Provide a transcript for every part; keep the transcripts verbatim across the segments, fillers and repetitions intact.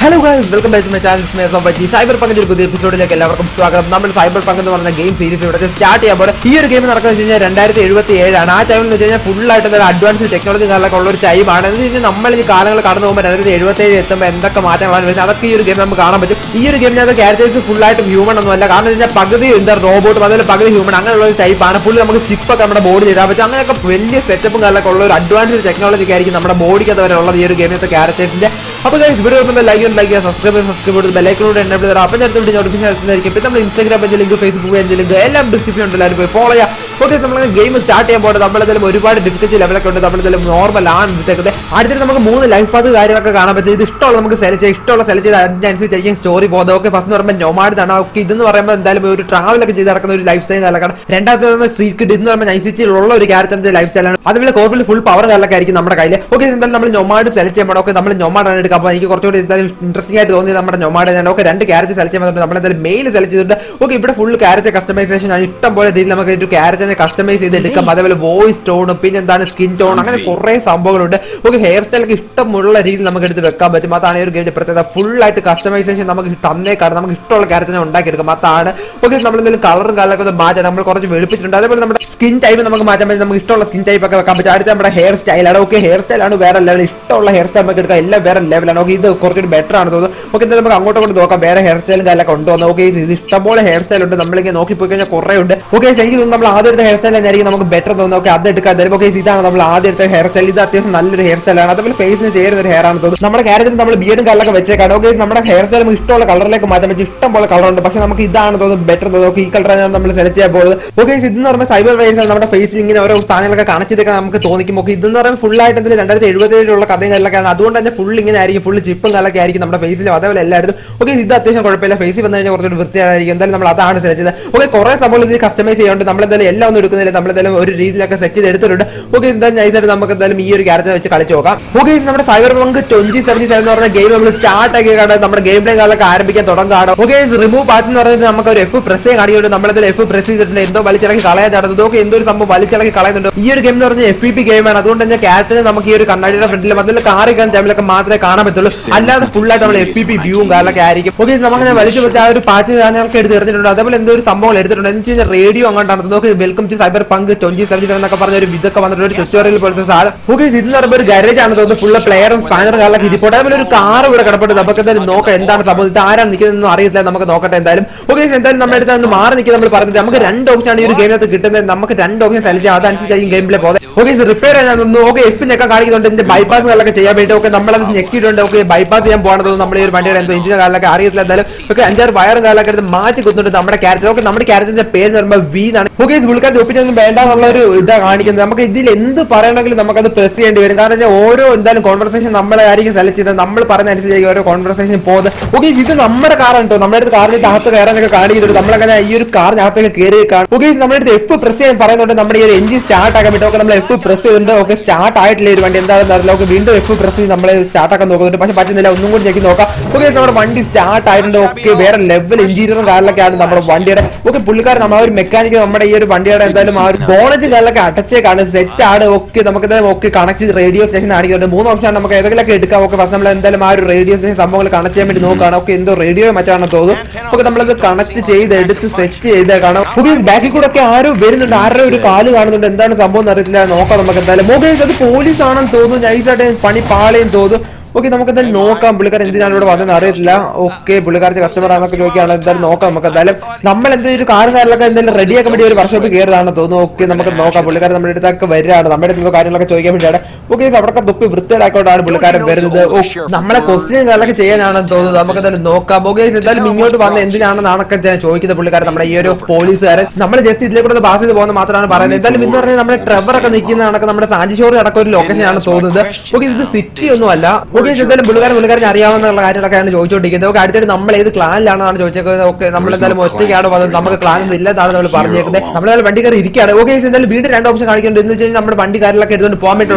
Hello guys, welcome back to my channel. It's me Cyberpunk. Cyberpunk ഒരു പുതിയ എപ്പിസോഡിലേക്ക് എല്ലാവർക്കും സ്വാഗതം. നമ്മൾ Cyberpunk എന്ന് പറഞ്ഞ ഗെയിം സീരീസ് ഇവിടെ സ്റ്റാർട്ട് ചെയ്യാൻ പോകുന്നത്. ഈ ഒരു ഗെയിം നടക്കുന്നത് വെച്ച് കഴിഞ്ഞാൽ രണ്ടായിരത്തി എഴുപത്തി ഏഴാണ്. ആ ടൈമിൽ എന്ന് വെച്ച് കഴിഞ്ഞാൽ ഫുൾ ആയിട്ട് ഒരു അഡ്വാൻസ് ടെക്നോളജി കാലൊക്കെ ഉള്ള ഒരു ടൈമാണ്. എന്ന് വെച്ച് കഴിഞ്ഞാൽ നമ്മൾ ഈ കാലങ്ങൾ കടന്നു പോകുമ്പോൾ രണ്ടായിരത്തി എഴുപത്തി ഏഴ് എത്തുമ്പോൾ എന്തൊക്കെ മാറ്റങ്ങളാണ് വരുന്നത് അതൊക്കെ ഈ ഒരു ഗെയിം നമുക്ക് കാണാൻ പറ്റും. ഈ ഒരു ഗെയിമിനകത്ത് ക്യാരക്ടേഴ്സ് ഫുൾ ആയിട്ട് ഹ്യൂമൺ ഒന്നും അല്ല. കാരണം വെച്ചാൽ പകുതി എന്താ റോബോട്ടും അതുപോലെ പകുതി ഹ്യൂമൺ അങ്ങനെയുള്ള ഒരു ടൈപ്പാണ്. ഫുൾ നമുക്ക് ചിപ്പൊക്കെ നമ്മുടെ ബോഡി ചെയ്താൽ പറ്റും. അങ്ങനെയൊക്കെ വലിയ സെറ്റപ്പും കാലൊക്കെ ഉള്ള ഒരു അഡ്വാൻസ് ടെക്നോളജി ആയിരിക്കും നമ്മുടെ ബോഡിക്ക് വരെ ഉള്ളത് ഈ ഒരു ഗെയിമിനകത്തെ ക്യാരക്ടേഴ്സിന്റെ. അപ്പോൾ video like like subscribe subscribe ചെയ്ത് ബെല്ലൈക്കനോട് എന്നെ അപ്പം ചേർത്ത് നോട്ടിഫിക്കേഷൻ എത്തുന്നതായിരിക്കും. ഇപ്പം നമ്മൾ Instagram page link Facebook page link എല്ലാം ഡിസ്ക്രിപ്ഷൻ ഉണ്ട്. എല്ലാവരും പോയി ഫോളോ ചെയ്യാം. ഓക്കെ, നമ്മൾ ഗെയിം സ്റ്റാർട്ട് ചെയ്യാൻ പോകുന്നത് നമ്മളെന്തായാലും ഒരുപാട് ഡിഫിക്കൽറ്റി ലെവലൊക്കെ ഉണ്ട്. നമ്മളെന്തായാലും നോർമൽ ആണ് എടുത്തേക്കുന്നത്. അടുത്തിട്ട് നമുക്ക് മൂന്ന് ലൈഫ് പാത്ത് കാര്യങ്ങളൊക്കെ കാണാൻ പറ്റും. ഇത് ഇഷ്ടമുള്ള നമുക്ക് സെലക്ട് ചെയ്യാം. ഇഷ്ടമുള്ള സെലക്ട് ചെയ്ത് അതിനനുസരിച്ചായിരിക്കും സ്റ്റോറി പോകുന്നത്. ഓക്കെ, ഫസ്റ്റ് എന്ന് പറയുമ്പോൾ നൊമാഡാണ്. ഓക്കെ, ഇതെന്ന് പറയുമ്പോൾ എന്തായാലും ഒരു ട്രാവലൊക്കെ ചെയ്ത് നടക്കുന്ന ഒരു ലൈഫ് സ്റ്റൈൽ കാലൊക്കെയാണ്. രണ്ടാമത്തെ പറയുമ്പോൾ സ്ട്രീറ്റ് ഇതെന്ന് പറയുമ്പോൾ നൈസിറ്റിയിലുള്ള ഒരു ക്യാരക്ടറിന്റെ ലൈഫ് സ്റ്റൈലാണ്. അതുപോലെ കോർപ്പിൽ ഫുൾ പവർ കാലൊക്കെ ആയിരിക്കും നമ്മുടെ കയ്യിൽ. ഓക്കെ, എന്തായാലും നമ്മൾ നൊമാഡ് സെലക്ട് ചെയ്യുമ്പോൾ ഓക്കെ നമ്മൾ നൊമാഡാണ് എടുക്കുക. അപ്പോൾ എനിക്ക് കുറച്ചുകൂടി എന്തായാലും ഇൻട്രസ്റ്റിംഗ് ആയിട്ട് തോന്നിയത് നമ്മുടെ നൊമാഡ് ഞാൻ ഓക്കെ രണ്ട് ക്യാരക്ടർ സെലക്ട് ചെയ്യുമ്പോൾ നമ്മൾ എന്തായാലും മെയിൽ സെലക്ട് ചെയ്തിട്ടുണ്ട്. ഓക്കെ, ഇവിടെ ഫുൾ ക്യാരക്ടർ കസ്റ്റമൈസേഷൻ ആണ്. ഇഷ്ടം പോലെ രീതിയിൽ നമുക്ക് ഒരു ക്യാരക്ടറിനെ കസ്റ്റമൈസ് ചെയ്ത് എടുക്കാം. അതേപോലെ വോയിസ് ടോൺ പിന്നെ എന്താണ് സ്കിൻ ടോൺ അങ്ങനെ കുറെ സംഭവങ്ങളുണ്ട്. ഓക്കെ, ഹെയർ സ്റ്റൈലൊക്കെ ഇഷ്ടമുള്ള രീതിയിൽ നമുക്ക് എടുത്ത് വെക്കാൻ പറ്റും. അതാണ് ഈ ഒരു ഗെയിമിന്റെ പ്രത്യേകത. ഫുൾ ആയിട്ട് കസ്റ്റമൈസേഷൻ നമുക്ക് തന്നേക്കാണ്. നമുക്ക് ഇഷ്ടമുള്ള ക്യാരക്ടറിനെ ഉണ്ടാക്കിയെടുക്കാം. അതാണ് ഓക്കെ. നമ്മൾ എന്തെങ്കിലും കളറും കാലൊക്കെ ഒന്ന് മാറ്റാൻ നമ്മൾ കുറച്ച് വെളുപ്പിച്ചിട്ടുണ്ട്. അതേപോലെ നമ്മുടെ സ്കിൻ ടൈപ്പ് നമുക്ക് മാറ്റാൻ പറ്റും. നമുക്ക് ഇഷ്ടമുള്ള സ്കിൻ ടൈപ്പ് ഒക്കെ വെക്കാൻ പറ്റും. അടുത്ത നമ്മുടെ ഹെയർ സ്റ്റൈലാണ്. ഓക്കെ, ഹെയർ സ്റ്റൈലാണ് വേറെ ലെവൽ. ഇഷ്ടമുള്ള ഹെയർ സ്റ്റൈൽ നമുക്ക് എടുക്കാം. എല്ലാം വേറെ ലെവലാണ്. ഓക്കെ, ഇത് കുറച്ചുകൂടി ബെറ്റർ ആണ് തോന്നുന്നു. ഓക്കെ, എന്തായാലും നമുക്ക് അങ്ങോട്ട് കൊണ്ട് നോക്കാം വേറെ ഹെയർ സ്റ്റൈലും കാലൊക്കെ ഉണ്ടോ. ഓക്കെ, ഇത് ഇഷ്ടംപോലെ ഹെയർ സ്റ്റൈൽ ഉണ്ട്. നമ്മളിങ്ങനെ നോക്കി പോയി കഴിഞ്ഞാൽ കുറേ ഉണ്ട്. ഓക്കെ, എനിക്ക് തോന്നുന്നു നമ്മൾ ആദ്യം എടുത്ത ഹെയർ സ്റ്റൈൽ ആയിരിക്കും നമുക്ക് ബെറ്റർ തോന്നുന്നു. ഓക്കെ, അത് എടുക്കാം. എന്തായാലും ഓക്കെ, ഇതാണ് നമ്മൾ ആദ്യം എടുത്ത ഹെയർ സ്റ്റൈൽ. ഇത് അത്യാവശ്യം നല്ലൊരു ഹെയർ സ്റ്റൈലാണ്. അതുപോലെ ഫേസിന് ചേരുന്ന ഒരു ഹെയർ ആണ് തോന്നുന്നു. നമ്മുടെ ക്യാരക്ടറിന് നമ്മൾ ബിയർഡും കാലൊക്കെ വെച്ചേക്കാണ്. ഓക്കെ, നമ്മുടെ ഹെയർ സ്റ്റൈൽ നമുക്ക് ഇഷ്ടമുള്ള കളറിലേക്ക് മാറ്റാൻ പറ്റും. ഇഷ്ടം പോലെ കളറുണ്ട്. പക്ഷെ നമുക്ക് ഇതാണ് തോന്നുന്നു ബെറ്റർ തോന്നുന്നു. ഓക്കെ, ഈ കളറാണ് നമ്മൾ സെലക്ട് ചെയ്യാൻ പോകുന്നത്. ഓക്കെ, ഇതെന്ന് പറയുമ്പോൾ സൈബർ വൈസ് നമ്മുടെ ഫേസിൽ ഇങ്ങനെ ഓരോ സ്ഥാനങ്ങളൊക്കെ കണക്ട് ചെയ്തൊക്കെ നമുക്ക് തോന്നിക്കും. ഓക്കെ, ഇതെന്ന് പറയുമ്പോൾ ഫുൾ ആയിട്ട് എന്തെങ്കിലും രണ്ടായിരത്തി എഴുപത്തി ഏഴിലുള്ള കഥയും കാര്യങ്ങളൊക്കെയാണ്. അതുകൊണ്ട് തന്നെ ഫുൾ ഇങ്ങനെ ആയിരിക്കും. ഫുൾ ചിപ്പും കാലൊക്കെ ആയിരിക്കും നമ്മുടെ ഫേസിലും അതേപോലെ എല്ലായിടത്തും. ഓക്കെ, ഇത് അത്യാവശ്യം കുഴപ്പമില്ല. ഫേസിൽ വന്നു കഴിഞ്ഞാൽ കുറച്ചുകൂടി വൃത്തിയായിരിക്കും. എന്തായാലും നമ്മൾ അതാണ് സെലക്ട് ചെയ്തത്. ഓക്കെ, കുറെ സംഭവം ഇത് കസ്റ്റമൈസ് ചെയ്യാണ്ട് നമ്മളെന്തായാലും എല്ലാം ഒന്നും എടുക്കുന്നില്ല. നമ്മളെന്തായാലും ഒരു രീതിയിലൊക്കെ സെറ്റ് ചെയ്ത് എടുത്തിട്ടുണ്ട്. ഓക്കെ, എന്തായാലും നൈസായിട്ട് നമുക്ക് എന്തായാലും ഈ ഒരു ക്യാരക്ടർ വെച്ച് കളിച്ച് നോക്കാം. ഓക്കെ, നമ്മുടെ Cyberpunk ട്വന്റി സെവന്റി സെവൻ എന്ന് പറഞ്ഞ ഗെയിം നമ്മൾ സ്റ്റാർട്ട് ആക്കി കാണാൻ നമ്മുടെ ഗെയിം പ്ലേ കാലൊക്കെ ആരംഭിക്കാൻ തുടങ്ങാണ്. ഓക്കെ, റിമൂവ് പാർട്ട് എന്ന് പറയുന്നത് നമുക്ക് ഒരു എഫ് പ്രസ് ചെയ്യാൻ കാണിക്കുന്നുണ്ട്. നമ്മളതിൽ എഫ് പ്രസ് ചെയ്തിട്ടുണ്ട്. എന്തോ വലിച്ചിറക്കി കളയാൻ ചാടുന്നത്. ഓക്കെ, എന്തോ ഒരു സംഭവം വലിച്ചിറക്കി കളയുന്നുണ്ട്. ഈ ഒരു ഗെയിം എന്ന് പറഞ്ഞാൽ എഫ് ഇ പി ഗെയിമാണ്. അതുകൊണ്ട് തന്നെ ക്യാരക്ടറിനെ നമുക്ക് ഈ ഒരു കണ്ണാടിയുടെ ഫ്രണ്ടിലും അതിൽ കാറിക്കാൻ ടൈമിലൊക്കെ മാത്രമേ കാണാൻ പറ്റുള്ളൂ. അല്ലാതെ ഫുൾ ആയിട്ട് നമ്മൾ എഫ് ഇ പി വ്യൂവും കാലൊക്കെ ആയിരിക്കും. ഓക്കെ, നമുക്ക് വലിച്ചു വെച്ച് ആ ഒരു പാച്ച് കാര്യങ്ങളൊക്കെ എടുത്ത് എറിഞ്ഞിട്ടുണ്ട്. അതേപോലെ എന്തോ ഒരു സംഭവം എടുത്തിട്ടുണ്ട്. എന്ന് വെച്ച് കഴിഞ്ഞാൽ റേഡിയോ അങ്ങോട്ടാണ്. നോക്കി welcome to Cyberpunk twenty seventy seven എന്നൊക്കെ പറഞ്ഞ ഒരു ഇതൊക്കെ വന്നിട്ട് ഒരു ട്യൂട്ടോറിയൽ പോലത്തെ സാധനം. ഓക്കെ, ഇത് എന്ന് പറയുമ്പോൾ ഒരു ഗാരേജ് ആണ് തോന്നുന്നു. ഫുള്ള് പ്ലെയറും സ്പാനറും കാലൊക്കെ ഇരിപ്പോട്ടെ. അതേപോലെ ഒരു കാർ ഇവിടെ കിടപ്പുണ്ട്. നമുക്ക് എന്തായാലും നോക്കാം എന്താണ് സംഭവം. ഇത് ആരാണ് നിൽക്കുന്നതെന്നും അറിയത്തില്ല. നമുക്ക് നോക്കട്ടെ എന്തായാലും. ഓക്കെ, എന്തായാലും നമ്മുടെ അടുത്ത് നിന്ന് മാറി നിൽക്കുക നമ്മൾ പറഞ്ഞിട്ട് നമുക്ക് രണ്ട് ഓപ്ഷനാണ് ഈ ഒരു ഗെയിമിനകത്ത് കിട്ടുന്നത്. നമുക്ക് രണ്ട് ഓപ്ഷൻ സെലക്ട് ചെയ്യാം. അതനുസരിച്ചായിരിക്കും ഗെയിം പ്ലേ പോകുന്നത്. ഓക്കെ, റിപ്പയർ ചെയ്യാൻ തോന്നുന്നു. ഓക്കെ, എഫ് ഞെക്കാൻ കാണിക്കുന്നുണ്ട്. ഇതിന്റെ ബൈപ്പാസ് കാലൊക്കെ ചെയ്യാൻ വേണ്ടി. ഓക്കെ, നമ്മളത് ഞെക്കിയിട്ടുണ്ട്. ഓക്കെ, ബൈപ്പാസ് ചെയ്യാൻ പോകണം തോന്നുന്നു. നമ്മുടെ ഈ ഒരു വണ്ടിയുടെ എന്തോ എഞ്ചിന്റെ കാലൊക്കെ അറിയത്തില്ല. എന്തായാലും ഓക്കെ, അഞ്ചാറ് വയറും കാലൊക്കെ എടുത്ത് മാറ്റി കുത്തുന്നുണ്ട് നമ്മുടെ ക്യാരക്ടർ. ഓക്കെ, നമ്മുടെ ക്യാരക്ടറിന്റെ പേര് പറയുമ്പോൾ വി എന്നാണ്. ഓക്കെ, പുള്ളിക്കാരുടെ ഒപ്പിനൊന്നും വേണ്ട എന്നുള്ള ഒരു ഇതാണ് കാണിക്കുന്നത്. നമുക്ക് ഇതിൽ എന്ത് പറയണമെങ്കിലും നമുക്കത് പ്രസ് ചെയ്യേണ്ടി വരും. കാരണം വെച്ചാൽ ഓരോ എന്തായാലും കോൺവെർസേഷൻ നമ്മളെ ആയിരിക്കും സെലക്ട് ചെയ്തത്. നമ്മൾ പറഞ്ഞ അനുസരിച്ച് ഓരോ കോൺവെർസേഷൻ പോകുന്നത്. ഓക്കെ, ഇത് നമ്മുടെ കാറാണ് കേട്ടോ. നമ്മുടെ അടുത്ത് കാറിന്റെ അകത്ത് കയറാനൊക്കെ കാണിക്കുന്നുണ്ട്. നമ്മളങ്ങനെ ഈ ഒരു കാറിനകത്തൊക്കെ കയറി കാണും. ഓക്കെ, നമ്മുടെ അടുത്ത് എഫ് പ്രസ് ചെയ്യാൻ പറയുന്നുണ്ട്. നമ്മുടെ ഈ ഒരു എഞ്ചിൻ സ്റ്റാർട്ട് ആക്കാൻ പറ്റും. ഓക്കെ, നമ്മൾ എഫ് പ്രസ് ചെയ്തിട്ടുണ്ട്. ഓക്കെ, സ്റ്റാർട്ട് ആയിട്ടില്ല ഒരു വണ്ടി എന്താണെന്ന് അറിയില്ല. ഓക്കെ, വീണ്ടും എഫ് പ്രസ് ചെയ്ത് നമ്മൾ സ്റ്റാർട്ട് ആക്കാൻ നോക്കുന്നുണ്ട്. പക്ഷെ പറ്റുന്നില്ല. ഒന്നും കൂടി ഞെക്കി നോക്കാം. ഓക്കെ, നമ്മുടെ വണ്ടി സ്റ്റാർട്ട് ആയിട്ടുണ്ട്. ഓക്കെ, വേറെ ലെവൽ എഞ്ചിനീയറും കാറിലൊക്കെയാണ് നമ്മുടെ വണ്ടിയുടെ. ഓക്കെ, പുള്ളിക്കാരൻ നമ്മൾ ഒരു മെക്കാനിക്ക് നമ്മുടെ ഈ ഒരു വണ്ടിയുടെ എന്തായാലും ആ ഒരു ബോണറ്റ് കാറിലൊക്കെ അടച്ചേക്കാണ്. സെറ്റ് ആണ്. ഓക്കെ, നമുക്ക് എന്തായാലും ഓക്കെ കണക്ട് ചെയ്ത് റേഡിയോ സ്റ്റേഷൻ ആണിക്കുന്നുണ്ട്. മൂന്ന് ഓപ്ഷൻ നമുക്ക് ഏതെങ്കിലുമൊക്കെ എടുക്കാം. ഓക്കെ, ഫസ്റ്റ് നമ്മൾ എന്തായാലും ആ ഒരു റേഡിയോ സ്റ്റേഷൻ സംഭവങ്ങൾ കണക്ട് ചെയ്യാൻ വേണ്ടി നോക്കുകയാണ്. ഓക്കെ, എന്തോ റേഡിയോ മറ്റാണെന്ന് തോന്നുന്നു. ഓക്കെ, നമ്മളത് കണക്ട് ചെയ്ത് എടുത്ത് സെറ്റ് ചെയ്തേക്കാണ്. ഓക്കെ, ബാക്കിൽ കൂടെ ഒക്കെ ആരും വരുന്നുണ്ട്. ആരുടെ ഒരു കാല് കാണുന്നുണ്ട്. എന്താണ് സംഭവം എന്നറിയത്തില്ല. നോക്കാം നമുക്ക് എന്തായാലും. ഓക്കെ, അത് പോലീസ് ആണെന്ന് തോന്നുന്നു. നൈസായിട്ട് പണി പാളയും തോന്നുന്നു. ഓക്കെ, നമുക്ക് എന്തായാലും നോക്കാം പുള്ളിക്കാരൻ എന്തിനാണ് ഇവിടെ വന്നതെന്ന് അറിയത്തില്ല. ഓക്കെ, പുള്ളിക്കാരത്തെ കസ്റ്റമർ ആണെന്നൊക്കെ ചോദിക്കുകയാണ്. എന്തായാലും നോക്കാം നമുക്ക് എന്തായാലും. നമ്മൾ എന്തെങ്കിലും ഒരു കാറും കാറിലൊക്കെ എന്തെങ്കിലും റെഡിയാക്കാൻ വേണ്ടി ഒരു വർക്ക്ഷോപ്പിൽ കയറിയതാണെന്ന് തോന്നുന്നു. ഓക്കെ, നമുക്ക് നോക്കാം. പുള്ളിക്കാരൻ നമ്മുടെ അടുത്തൊക്കെ വരികയാണ്. നമ്മുടെ അടുത്ത് കാര്യങ്ങളൊക്കെ ചോദിക്കാൻ വേണ്ടിയാണ്. ഓക്കെ, അവിടെയൊക്കെ തുപ്പി വൃത്തിയായിക്കോട്ടാണ് പുള്ളിക്കാരൻ വരുന്നത്. ഓ, നമ്മളെ ക്വസ്റ്റ്യൻ കാറിലൊക്കെ ചെയ്യാനാണെന്ന് തോന്നുന്നത്. നമുക്ക് എന്തായാലും നോക്കാം. ഓക്കെ, എന്തായാലും ഇങ്ങോട്ട് വന്ന് എന്തിനാണെന്നാണൊക്കെ ചോദിക്കുന്നത് പുള്ളിക്കാരൻ. നമ്മുടെ ഈ ഒരു പോലീസുകാരൻ നമ്മൾ ജസ്റ്റ് ഇതിലേക്കൂടെ പാസ് ചെയ്ത് പോകുന്ന മാത്രമാണ് പറയുന്നത്. എന്തായാലും ഇന്ന് പറഞ്ഞാൽ നമ്മുടെ ട്രെവറൊക്കെ നിൽക്കുന്ന കണക്ക് നമ്മുടെ സാഞ്ചിഷോറി അടക്കം ഒരു ലൊക്കേഷനാണ് തോന്നുന്നത്. ഓക്കെ, ഇത് സിറ്റി ഒന്നും അല്ല. ഓക്കെ, എന്തായാലും പുള്ളിക്കാരൻ പുള്ളിക്കാരൻ അറിയാവുന്ന കാര്യങ്ങളൊക്കെയാണ് ചോദിച്ചുകൊണ്ടിരിക്കുന്നത്. ഓക്കെ, അടുത്തിട്ട് നമ്മൾ ഏത് ക്ലാനിലാണെന്നാണ് ചോദിച്ചേക്കുന്നത്. ഓക്കെ, നമ്മളെന്തായാലും ഒറ്റയ്ക്കാണ് വന്നത്. നമുക്ക് ക്ലാനൊന്നും ഇല്ലെന്നാണ് നമ്മൾ പറഞ്ഞേക്കുന്നത്. നമ്മളെന്തായാലും വണ്ടി കയറി ഇരിക്കുകയാണ്. ഓക്കെ, എന്തായാലും വീണ്ടും രണ്ട് ഓപ്ഷൻ കാണിക്കുന്നുണ്ട്. എന്ന് വെച്ച് കഴിഞ്ഞാൽ നമ്മുടെ വണ്ടി കാര്യങ്ങളൊക്കെ എടുത്തുകൊണ്ട് പോകാൻ വേണ്ടിയുള്ള ഓപ്ഷൻ.